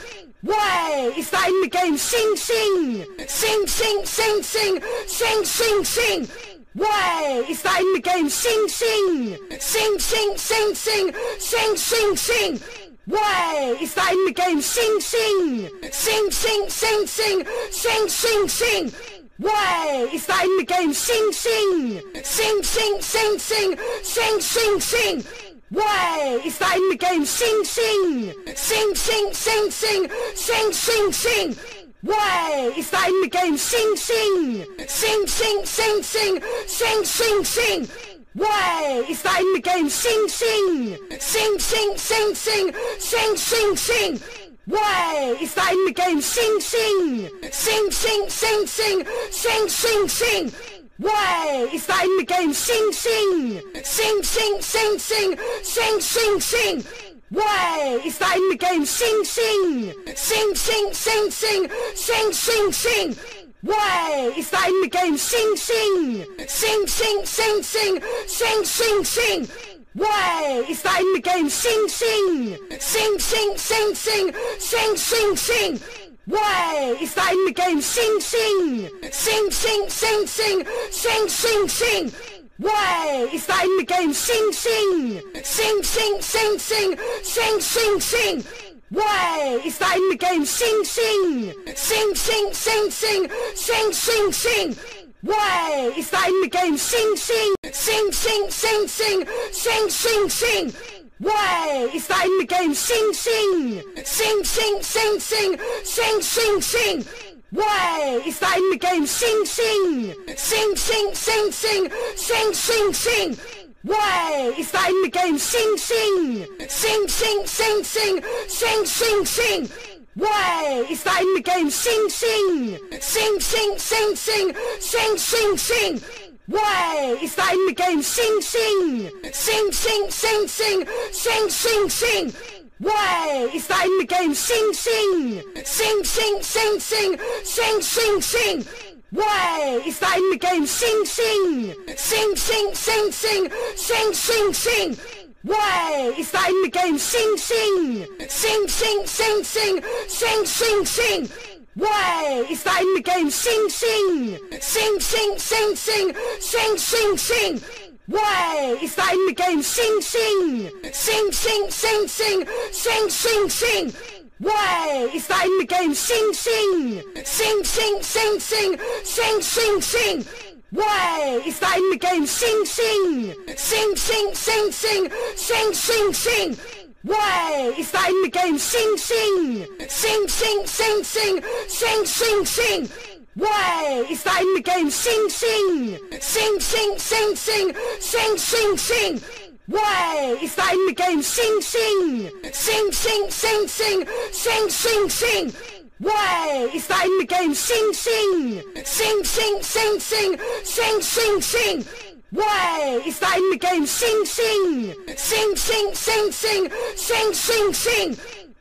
Way, is that in the game? Sing, sing! Sing, sing, sing, sing! Sing, sing, sing! Way, is that in the game? Sing, sing! Sing, sing, sing, sing! Sing, sing, sing! Way, is that in the game? Sing, sing! Sing, sing, sing, sing! Sing, sing, sing! Way, is that in the game? Sing, sing! Sing, sing, sing, sing! Sing, sing, sing! Way, is that in the game? Sing, sing! Sing, sing, sing, sing! Sing, sing, sing! Way, is that in the game? Sing, sing! Sing, sing, sing, sing! Sing, sing, sing! Way, is that in the game? Sing, sing! Sing, sing, sing, sing! Sing, sing, sing! Way, is that in the game? Sing, sing! Sing, sing, sing, sing! Sing, sing, sing! Way, is that in the game? Sing, sing! Sing, sing, sing, sing! Sing, sing, sing! Way, is that in the game? Sing, sing! Sing, sing, sing, sing! Sing, sing, sing! Way, is that in the game? Sing, sing! Sing, sing, sing, sing! Sing, sing, sing! Way, is that in the game? Sing, sing. Sing, sing, sing, sing. Sing, sing, sing. Way, is that in the game? Sing, sing. Sing, sing, sing, sing. Sing, sing, sing. Way, is that in the game? Sing, sing. Sing, sing, sing, sing. Sing, sing, sing. Way, is that in the game? Sing, sing. Sing, sing, sing, sing. Sing, sing, sing. Way, is that in the game? Sing, sing. Sing, sing, sing, sing. Sing, sing, sing. Way, is that in the game? Sing, sing. Sing, sing, sing, sing. Sing, sing, sing. Way, is that in the game? Sing, sing. Sing, sing, sing, sing. Sing, sing, sing. Way, is that in the game? Sing, sing. Sing, sing, sing, sing. Sing, sing, sing. Way, is that in the game? Sing, sing. Sing, sing, sing, sing. Sing, sing, sing. Way, is that in the game? Sing, sing. Sing, sing, sing, sing. Sing, sing, sing. Way, is that in the game? Sing, sing. Sing, sing, sing, sing. Sing, sing, sing. Way, is that in the game? Sing, sing. Sing, sing, sing, sing. Sing, sing, sing. Way, is that in the game? Sing, sing. Sing, sing, sing, sing. Sing, sing, sing. Way, is that in the game? Sing, sing. Sing, sing, sing, sing. Sing, sing, sing. Way, is that in the game? Sing, sing. Sing, sing, sing, sing. Sing, sing, sing. Way, is that in the game? Sing, sing. Sing, sing, sing, sing. Sing, sing, sing. Way, is that in the game? Sing, sing. Sing, sing, sing, sing. Sing, sing, sing. Way, is that in the game? Sing, sing. Sing, sing, sing, sing. Sing, sing, sing. Way, is that in the game? Sing, sing. Sing, sing, sing, sing. Sing, sing, sing. Way, is that in the game? Sing, sing. Sing, sing, sing, sing. Sing, sing, sing. Way, is that in the game? Sing, sing. Sing, sing, sing, sing. Sing, sing, sing. Way, is that in the game? Sing, sing. Sing, sing, sing, sing. Sing, sing, sing.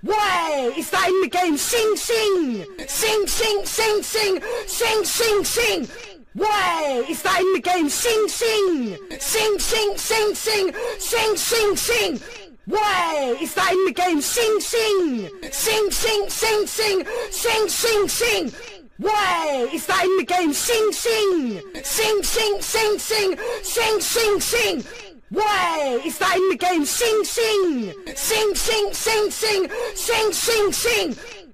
Way, is that in the game? Sing, sing. Sing, sing, sing, sing. Sing, sing, sing. Way, is that in the game? Sing, sing. Sing, sing, sing, sing. Sing, sing, sing. Way, is that in the game? Sing, sing. Sing, sing, sing, sing. Sing, sing, sing. Way, is that in the game? Sing, sing. Sing, sing, sing, sing. Sing, sing, sing. Way, is that in the game? Sing, sing. Sing, sing, sing, sing. Sing, sing, sing.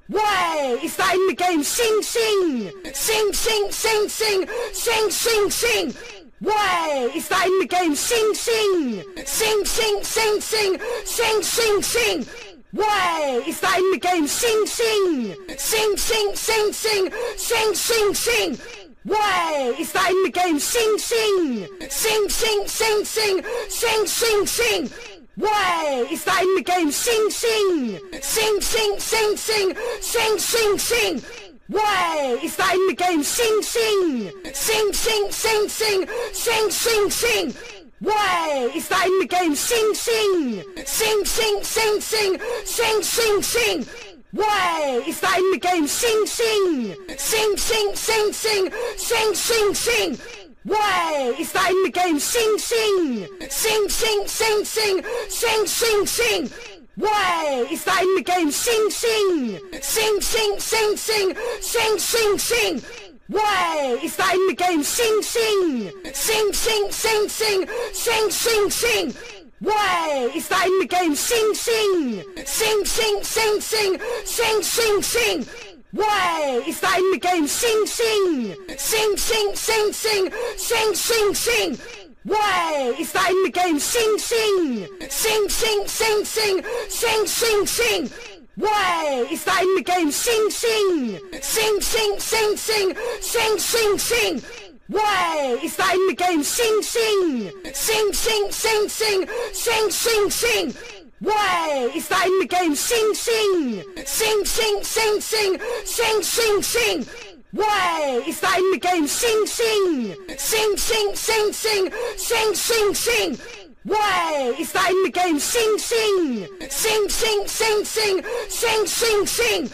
Way, is that in the game? Sing, sing. Sing, sing, sing, sing. Sing, sing, sing. Way, is that in the game? Sing, sing. Sing, sing, sing, sing. Sing, sing, sing. Way, is that in the game? Sing, sing. Sing, sing, sing, sing. Sing, sing, sing. Way, is that in the game? Sing, sing. Sing, sing, sing, sing. Sing, sing, sing. Way, is that in the game? Sing, sing. Sing, sing, sing, sing. Sing, sing, sing. Way, is that in the game? Sing, sing. Sing, sing, sing, sing. Sing, sing, sing. Way, is that in the game? Sing, sing. Sing, sing, sing, sing. Sing, sing, sing. Way, is that in the game? Sing, sing. Sing, sing, sing, sing. Sing, sing, sing. Way, is that in the game? Sing, sing. Sing, sing, sing, sing. Sing, sing, sing. Way, is that in the game? Sing, sing. Sing, sing, sing, sing. Sing, sing, sing. Way, is that in the game? Sing, sing. Sing, sing, sing, sing. Sing, sing, sing. Way, is that in the game? Sing, sing. Sing, sing, sing, sing. Sing, sing, sing. Way, is that in the game? Sing, sing. Sing, sing, sing, sing. Sing, sing, sing. Way, is that in the game? Sing, sing. Sing, sing, sing, sing. Sing, sing, sing. Way, is that in the game? Sing, sing. Sing, sing, sing, sing. Sing, sing, sing. Way, is that in the game? Sing, sing. Sing, sing, sing, sing. Sing, sing, sing. Way, is that in the game? Sing, sing. Sing, sing, sing, sing. Sing, sing, sing. Way, is that in the game? Sing, sing. Sing, sing, sing, sing. Sing, sing, sing. Way, is that in the game? Sing, sing. Sing, sing, sing, sing. Sing, sing, sing.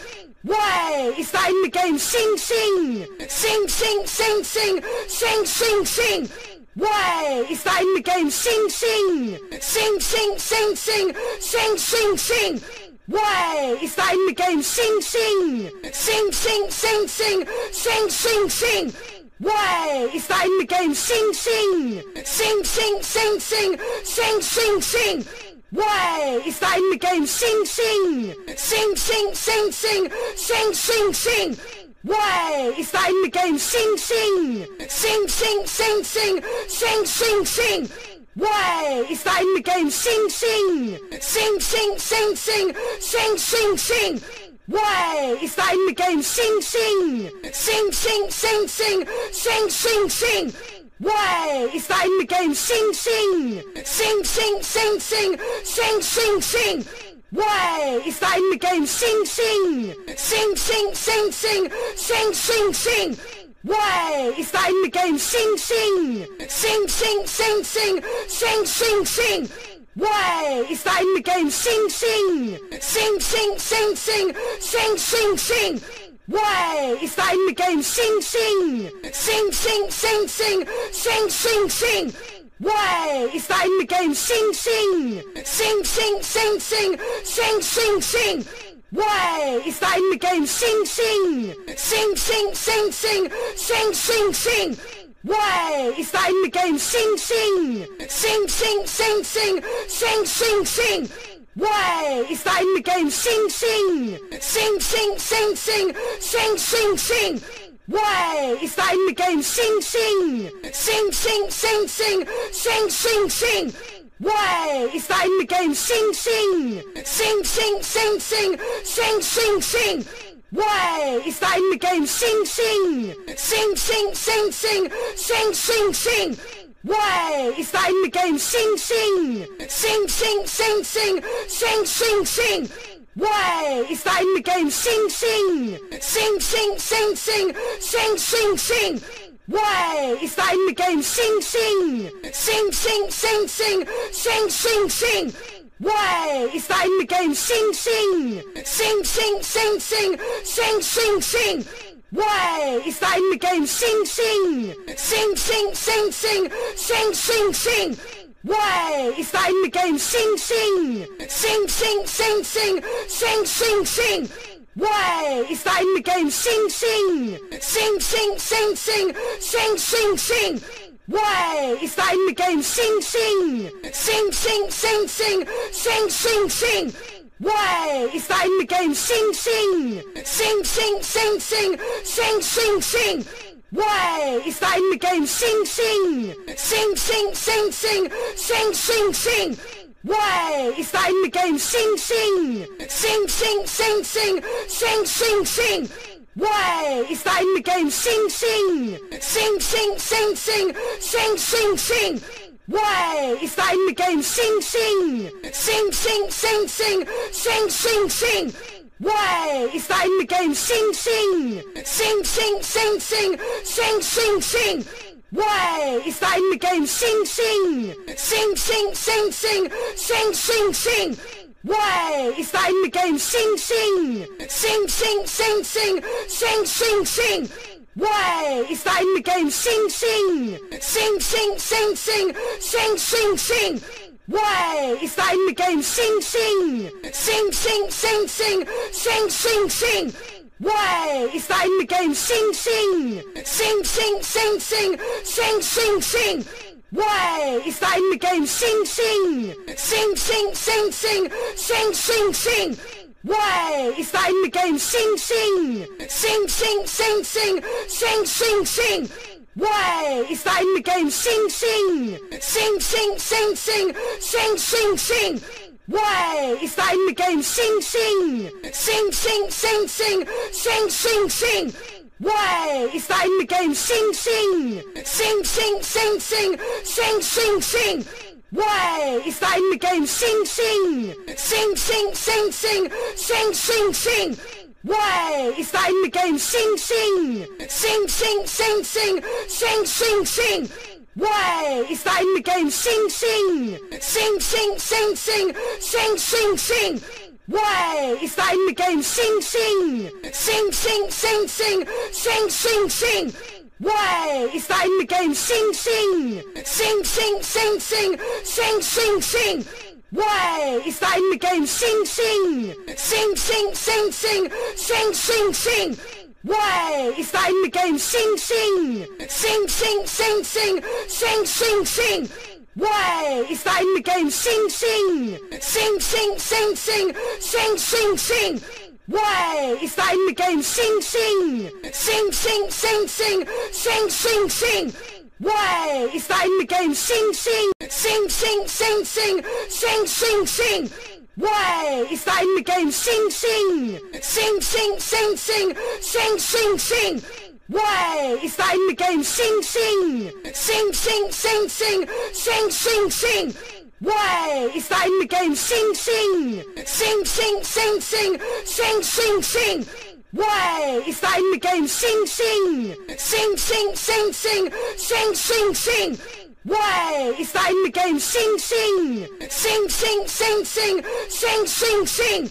Way, is that in the game? Sing, sing. Sing, sing, sing, sing. Sing, sing, sing. Way, is that in the game? Sing, sing! Sing, sing, sing, sing! Sing, sing, sing! Way, is that in the game? Sing, sing! Sing, sing, sing, sing! Sing, sing, sing! Way, is that in the game? Sing, sing! Sing, sing, sing, sing! Sing, sing, sing! Way, is that in the game? Sing, sing! Sing, sing, sing, sing! Sing, sing, sing! Way, is that in the game? Sing, sing! Sing, sing, sing, sing! Sing, sing, sing! Way, is that in the game? Sing, sing! Sing, sing, sing, sing! Sing, sing, sing! Way, is that in the game? Sing, sing! Sing, sing, sing, sing! Sing, sing, sing! Way, is that in the game? Sing, sing! Sing, sing, sing, sing! Sing, sing, sing! Way, is that in the game? Sing, sing! Sing, sing, sing, sing! Sing, sing, sing! Way, is that in the game? Sing, sing! Sing, sing, sing, sing! Sing, sing, sing! Way, is that in the game? Sing, sing! Sing, sing, sing, sing! Sing, sing, sing! Way, is that in the game? Sing, sing! Sing, sing, sing, sing! Sing, sing, sing! Way, is that in the game? Sing, sing! Sing, sing, sing, sing! Sing, sing, sing! Way, is that in the game? Sing, sing! Sing, sing, sing, sing! Sing, sing, sing! Way, is that in the game? Sing, sing! Sing, sing, sing, sing! Sing, sing, sing! Way, is that in the game? Sing, sing! Sing, sing, sing, sing! Sing, sing, sing! Way, is that in the game? Sing, sing! Sing, sing, sing, sing! Sing, sing, sing! Way, is that in the game? Sing, sing! Sing, sing, sing, sing! Sing, sing, sing! Way, is that in the game? Sing, sing! Sing, sing, sing, sing! Sing, sing, sing! Way, is that in the game? Sing, sing! Sing, sing, sing, sing! Sing, sing, sing! Way, is that in the game? Sing, sing! Sing, sing, sing, sing! Sing, sing, sing! Way, is that in the game? Sing, sing! Sing, sing, sing, sing! Sing, sing, sing! Way, is that in the game? Sing, sing! Sing, sing, sing, sing! Sing, sing, sing! Way, is that in the game? Sing, sing! Sing, sing, sing, sing! Sing, sing, sing! Way, is that in the game? Sing, sing! Sing, sing, sing, sing! Sing, sing, sing! Way, is that in the game? Sing, sing! Sing, sing, sing, sing! Sing, sing, sing! Way, is that in the game? Sing, sing! Sing, sing, sing, sing! Sing, sing, sing! Way, is that in the game? Sing, sing! Sing, sing, sing, sing! Sing, sing, sing! Way, is that in the game? Sing, sing! Sing, sing, sing, sing! Sing, sing, sing! Way, is that in the game? Sing, sing! Sing, sing, sing, sing! Sing, sing, sing! Way, is that in the game? Sing, sing! Sing, sing, sing, sing! Sing, sing, sing! Way, is that in the game? Sing, sing! Sing, sing, sing, sing! Sing, sing, sing! Way, is that in the game? Sing, sing! Sing, sing, sing, sing! Sing, sing, sing! Way, is that in the game? Sing, sing! Sing, sing, sing, sing! Sing, sing, sing! Way, is that in the game? Sing, sing! Sing, sing, sing, sing! Sing, sing, sing! Way, is that in the game? Sing, sing! Sing, sing, sing, sing! Sing, sing, sing! Way, is that in the game? Sing, sing! Sing, sing, sing, sing! Sing, sing, sing! Way, is that in the game? Sing, sing! Sing, sing, sing, sing! Sing, sing, sing! Way, is that in the game? Sing, sing! Sing, sing, sing, sing! Sing, sing, sing! Way, is that in the game? Sing, sing! Sing, sing, sing, sing! Sing, sing, sing! Way, is that in the game? Sing, sing! Sing, sing, sing, sing! Sing, sing, sing! Way, is that in the game? Sing, sing! Sing, sing, sing, sing! Sing, sing, sing! Way, is that in the game? Sing, sing! Sing, sing, sing, sing! Sing, sing, sing! Way, is that in the game? Sing, sing! Sing, sing, sing, sing! Sing, sing, sing! Way, is that in the game? Sing, sing! Sing, sing, sing, sing! Sing, sing, sing! Way, is that in the game? Sing, sing! Sing, sing, sing, sing! Sing, sing, sing! Way, is that in the game? Sing, sing! Sing, sing, sing, sing! Sing, sing, sing! Way, is that in the game? Sing, sing. Sing, sing, sing, sing. Sing, sing, sing. Way, is that in the game? Sing, sing. Sing, sing, sing, sing. Sing, sing, sing. Way, is that in the game? Sing, sing. Sing, sing, sing, sing. Sing, sing, sing. Way, is that in the game? Sing, sing. Sing, sing, sing, sing. Sing, sing, sing. Way, is that in the game? Sing, sing. Sing, sing, sing, sing. Sing, sing, sing. Way, is that in the game? Sing, sing. Sing, sing, sing, sing. Sing, sing, sing. Way, is that in the game? Sing, sing. Sing, sing, sing, sing. Sing, sing, sing. Way, is that in the game? Sing, sing. Sing, sing, sing, sing. Sing, sing, sing. Way, is that in the game? Sing, sing. Sing, sing, sing, sing. Sing, sing, sing. Way, is that in the game? Sing, sing. Sing, sing, sing, sing. Sing, sing, sing. Way, is that in the game? Sing, sing. Sing, sing, sing, sing. Sing, sing, sing.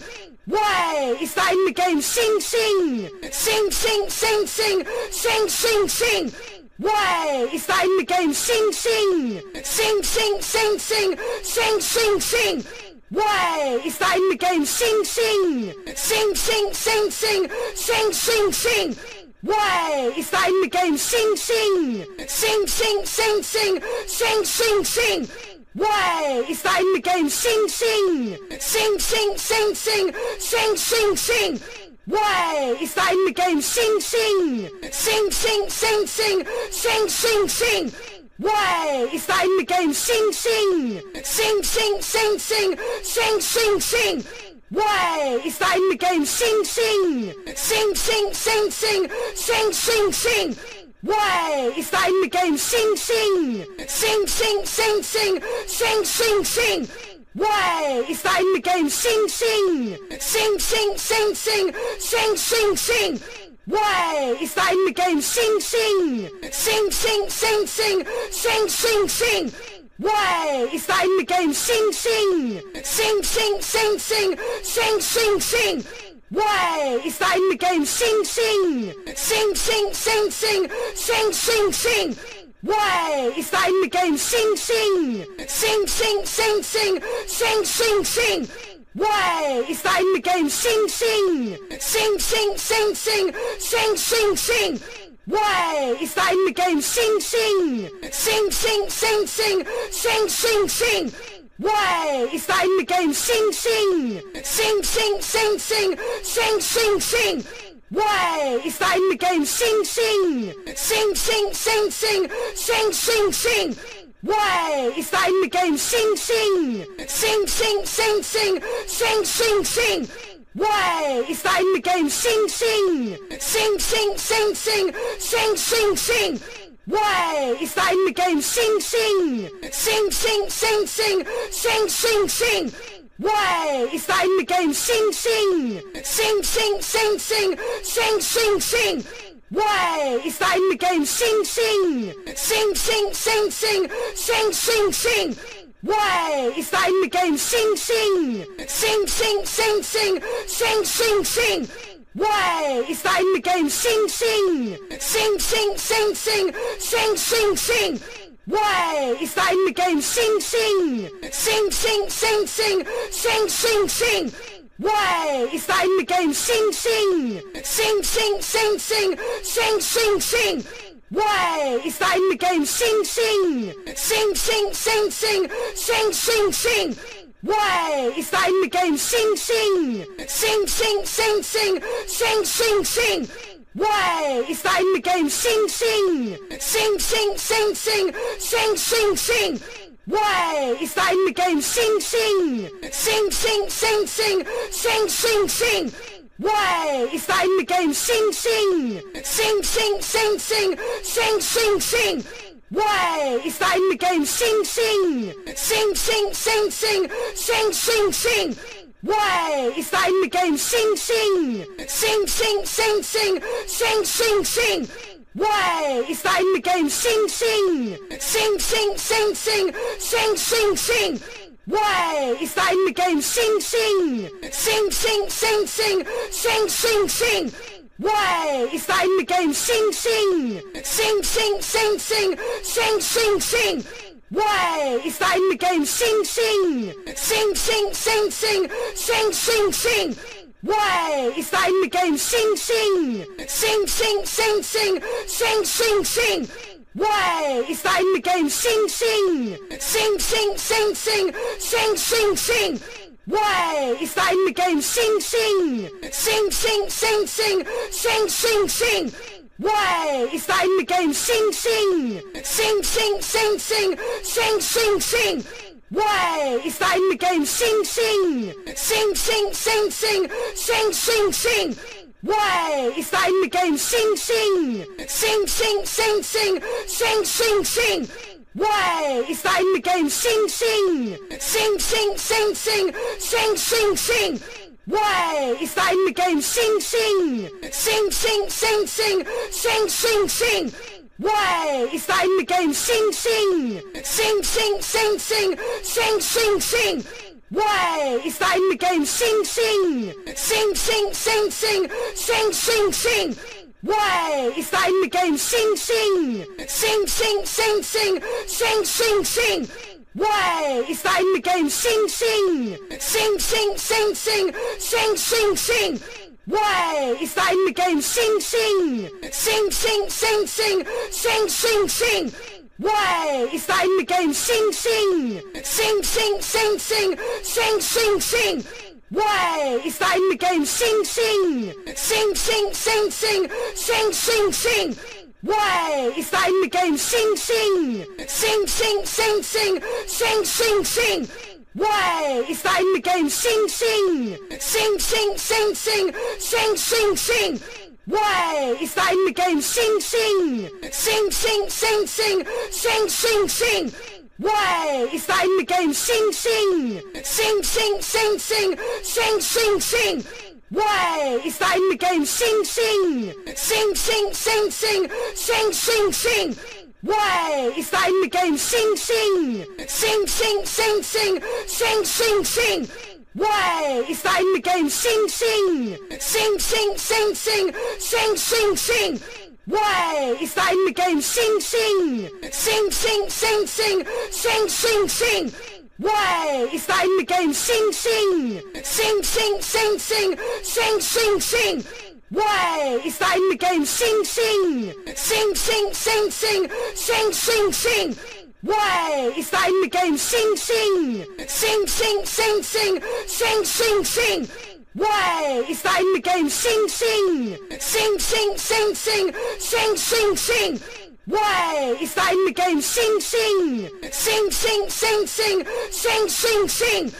Way, is that in the game? Sing, sing. Sing, sing, sing, sing. Sing, sing, sing. Way, is that in the game? Sing, sing. Sing, sing, sing, sing. Sing, sing, sing. Way, is that in the game? Sing, sing. Sing, sing, sing, sing. Sing, sing, sing. Way, is that in the game? Sing, sing. Sing, sing, sing, sing. Sing, sing, sing. Way, is that in the game? Sing, sing. Sing, sing, sing, sing. Sing, sing, sing. Way, is that in the game? Sing, sing. Sing, sing, sing, sing. Sing, sing, sing. Way, is that in the game? Sing, sing. Sing, sing, sing, sing. Sing, sing, sing. Way, is that in the game? Sing, sing. Sing, sing, sing, sing. Sing, sing, sing. Way, is that in the game? Sing, sing. Sing, sing, sing, sing. Sing, sing, sing. Way, is that in the game? Sing, sing. Sing, sing, sing, sing. Sing, sing, sing. Way, is that in the game? Sing, sing. Sing, sing, sing, sing. Sing, sing, sing. Way, is that in the game? Sing, sing. Sing, sing, sing, sing. Sing, sing, sing. Way, is that in the game? Sing, sing. Sing, sing, sing, sing. Sing, sing, sing. Way, is that in the game? Sing, sing. Sing, sing, sing, sing. Sing, sing, sing. Way, is that in the game? Sing, sing. Sing, sing, sing, sing. Sing, sing, sing. Way, is that in the game? Sing, sing. Sing, sing, sing, sing. Sing, sing, sing. Way, is that in the game? Sing, sing. Sing, sing, sing, sing. Sing, sing, sing. Way, is that in the game? Sing, sing. Sing, sing, sing, sing. Sing, sing, sing. Way, is that in the game? Sing, sing. Sing, sing, sing, sing. Sing, sing, sing. Way, is that in the game? Sing, sing. Sing, sing, sing, sing. Sing, sing, sing. Way, is that in the game? Sing, sing. Sing, sing, sing, sing. Sing, sing, sing. Way, is that in the game? Sing, sing. Sing, sing, sing, sing. Sing, sing, sing. Way, is that in the game? Sing, sing. Sing, sing, sing, sing. Sing, sing, sing. Way, is that in the game? Sing, sing. Sing, sing, sing, sing. Sing, sing, sing. Way, is that in the game? Sing, sing. Sing, sing, sing, sing. Sing, sing, sing. Way, is that in the game? Sing, sing. Sing, sing, sing, sing. Sing, sing, sing. Way, is that in the game? Sing, sing. Sing, sing, sing, sing. Sing, sing, sing. Way, is that in the game? Sing, sing. Sing, sing, sing, sing. Sing, sing, sing. Way, is that in the game? Sing, sing. Sing, sing, sing, sing. Sing, sing, sing. Way, is that in the game? Sing, sing. Sing, sing, sing, sing. Sing, sing, sing. Way, is that in the game? Sing, sing. Sing, sing, sing, sing. Sing, sing, sing. Way, is that in the game? Sing, sing. Sing, sing, sing, sing. Sing, sing, sing. Way, is that in the game? Sing, sing. Sing, sing, sing, sing. Sing, sing, sing. Way, is that in the game? Sing, sing. Sing, sing, sing, sing. Sing, sing, sing. Way, is that in the game? Sing, sing. Sing, sing, sing, sing. Sing, sing, sing. Way, is that in the game? Sing, sing. Sing, sing, sing, sing. Sing, sing, sing. Way is that in the game? Sing, sing, sing, sing, sing, sing, sing, sing, sing. Way is that in the game? Sing, sing, sing, sing, sing, sing, sing, sing, sing. Way is that in the game? Sing, sing, sing, sing, sing, sing, sing, sing, sing. Way is that in the game? Sing, sing, sing, sing, sing, sing, sing, sing, sing. Way is that in the game? Sing, sing, sing, sing, sing, sing, sing, sing, sing. Way is that in the game? Sing, sing, sing, sing, sing, sing, sing, sing, sing. Way is that in the game? Sing, sing, sing, sing, sing, sing, sing, sing, sing. Way is that in the game? Sing, sing, sing, sing, sing, sing, sing, sing, sing. Way is that in the game? Sing, sing, sing, sing, sing, sing, sing, sing, sing. Way is that in the game? Sing, sing, sing, sing, sing, sing, sing, sing, sing. Way is that in the game? Sing, sing, sing, sing, sing, sing, sing, sing, sing. Way is that in the game? Sing, sing, sing, sing, sing, sing, sing, sing, sing. Way is that in the game? Sing, sing, sing, sing, sing, sing, sing, sing, sing. Way is that in the game? Sing, sing, sing, sing, sing, sing, sing, sing, sing. Way is that in the game? Sing, sing, sing, sing, sing, sing, sing, sing, sing. Way is that in the game? Sing, sing, sing, sing, sing, sing, sing, sing, sing. Way is that in the game? Sing, sing, sing, sing, sing, sing, sing, sing, sing. Way is that in the game? Sing, sing, sing, sing, sing, sing, sing, sing, sing. Way is that in the game? Sing, sing, sing, sing, sing, sing, sing, sing, sing. Way is that in the game? Sing, sing, sing, sing, sing, sing, sing, sing, sing. Way is that in the game? Sing, sing, sing, sing, sing, sing, sing, sing, sing. Way is that in the game? Sing, sing, sing, sing, sing, sing, sing, sing, sing. Way is that in the game? Sing, sing, sing, sing, sing, sing, sing, sing, sing. Way is that in the game? Sing, sing, sing, sing, sing, sing, sing, sing, sing. Way is that in the game? Sing, sing, sing, sing, sing, sing, sing, sing, sing. Way is that in the game? Sing, sing, sing, sing, sing, sing, sing, sing, sing. Way is that in the game? Sing, sing, sing, sing, sing, sing, sing, sing, sing. Way is that in the game? Sing, sing, sing, sing, sing, sing, sing, sing, sing. Way is that in the game? Sing, sing, sing, sing, sing, sing, sing, sing, sing. Way is that in the game? Sing, sing, sing, sing, sing, sing, sing, sing, sing.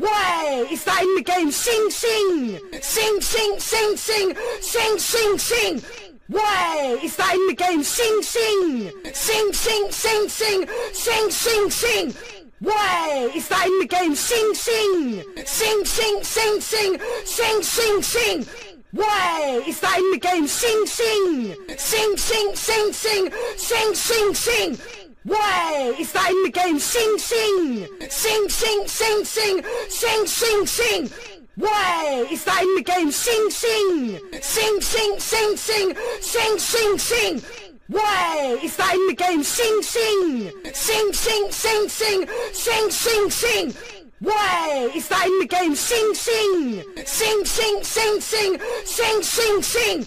Way is that in the game? Sing, sing, sing, sing, sing, sing, sing, sing, sing. Way is that in the game? Sing, sing, sing, sing, sing, sing, sing, sing, sing. Way is that in the game? Sing, sing, sing, sing, sing, sing, sing, sing, sing. Way is that in the game? Sing, sing, sing, sing, sing, sing, sing, sing, sing. Way is that in the game? Sing, sing, sing, sing, sing, sing, sing, sing, sing. Way is that in the game? Sing, sing, sing, sing, sing, sing, sing, sing, sing. Way is that in the game? Sing, sing, sing, sing, sing, sing, sing, sing, sing. Way is that in the game? Sing, sing, sing, sing, sing, sing, sing, sing, sing.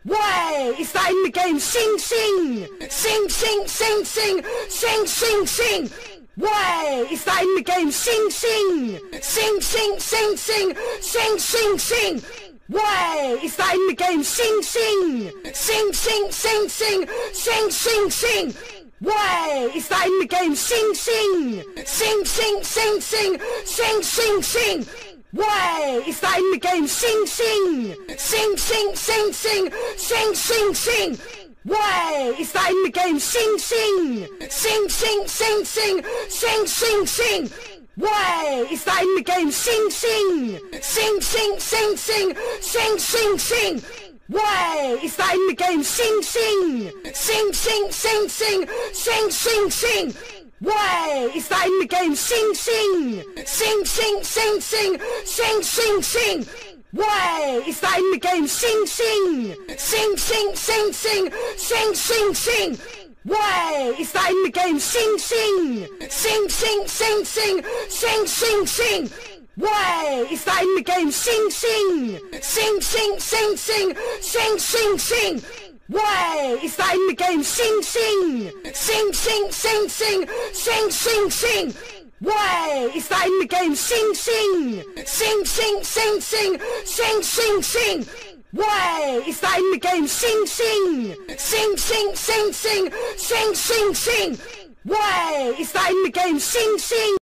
Way is that in the game? Sing, sing, sing, sing, sing, sing, sing, sing, sing. Way is that in the game? Sing, sing, sing, sing, sing, sing, sing, sing, sing. Way is that in the game? Sing, sing, sing, sing, sing, sing, sing, sing, sing. Way is that in the game? Sing, sing, sing, sing, sing, sing, sing, sing, sing. Way is that in the game? Sing, sing, sing, sing, sing, sing, sing, sing, sing. Way is that in the game? Sing, sing, sing, sing, sing, sing, sing, sing, sing. Way is that in the game? Sing, sing, sing, sing, sing, sing, sing, sing, sing. Way is that in the game? Sing, sing, sing, sing, sing, sing, sing, sing, sing. Way is that in the game? Sing, sing, sing, sing, sing, sing, sing, sing, sing. Wait, is that in the game? Sing, sing! Sing, sing, sing, sing! Sing, sing, sing! Wait, is that in the game? Sing, sing! Sing, sing, sing, sing! Sing, sing, sing! Wait, is that in the game? Sing, sing! Sing, sing, sing, sing! Sing, sing, sing! Wait, is that in the game? Sing, sing! Sing, sing, sing, sing! Sing, sing, sing! Wait, is that in the game? Sing, sing! Sing, sing, sing, sing! Sing, sing, sing! Wait, is that in the game? Sing, sing! Sing, sing, sing, sing! Sing, sing, sing! Wait, is that in the game? Sing, sing!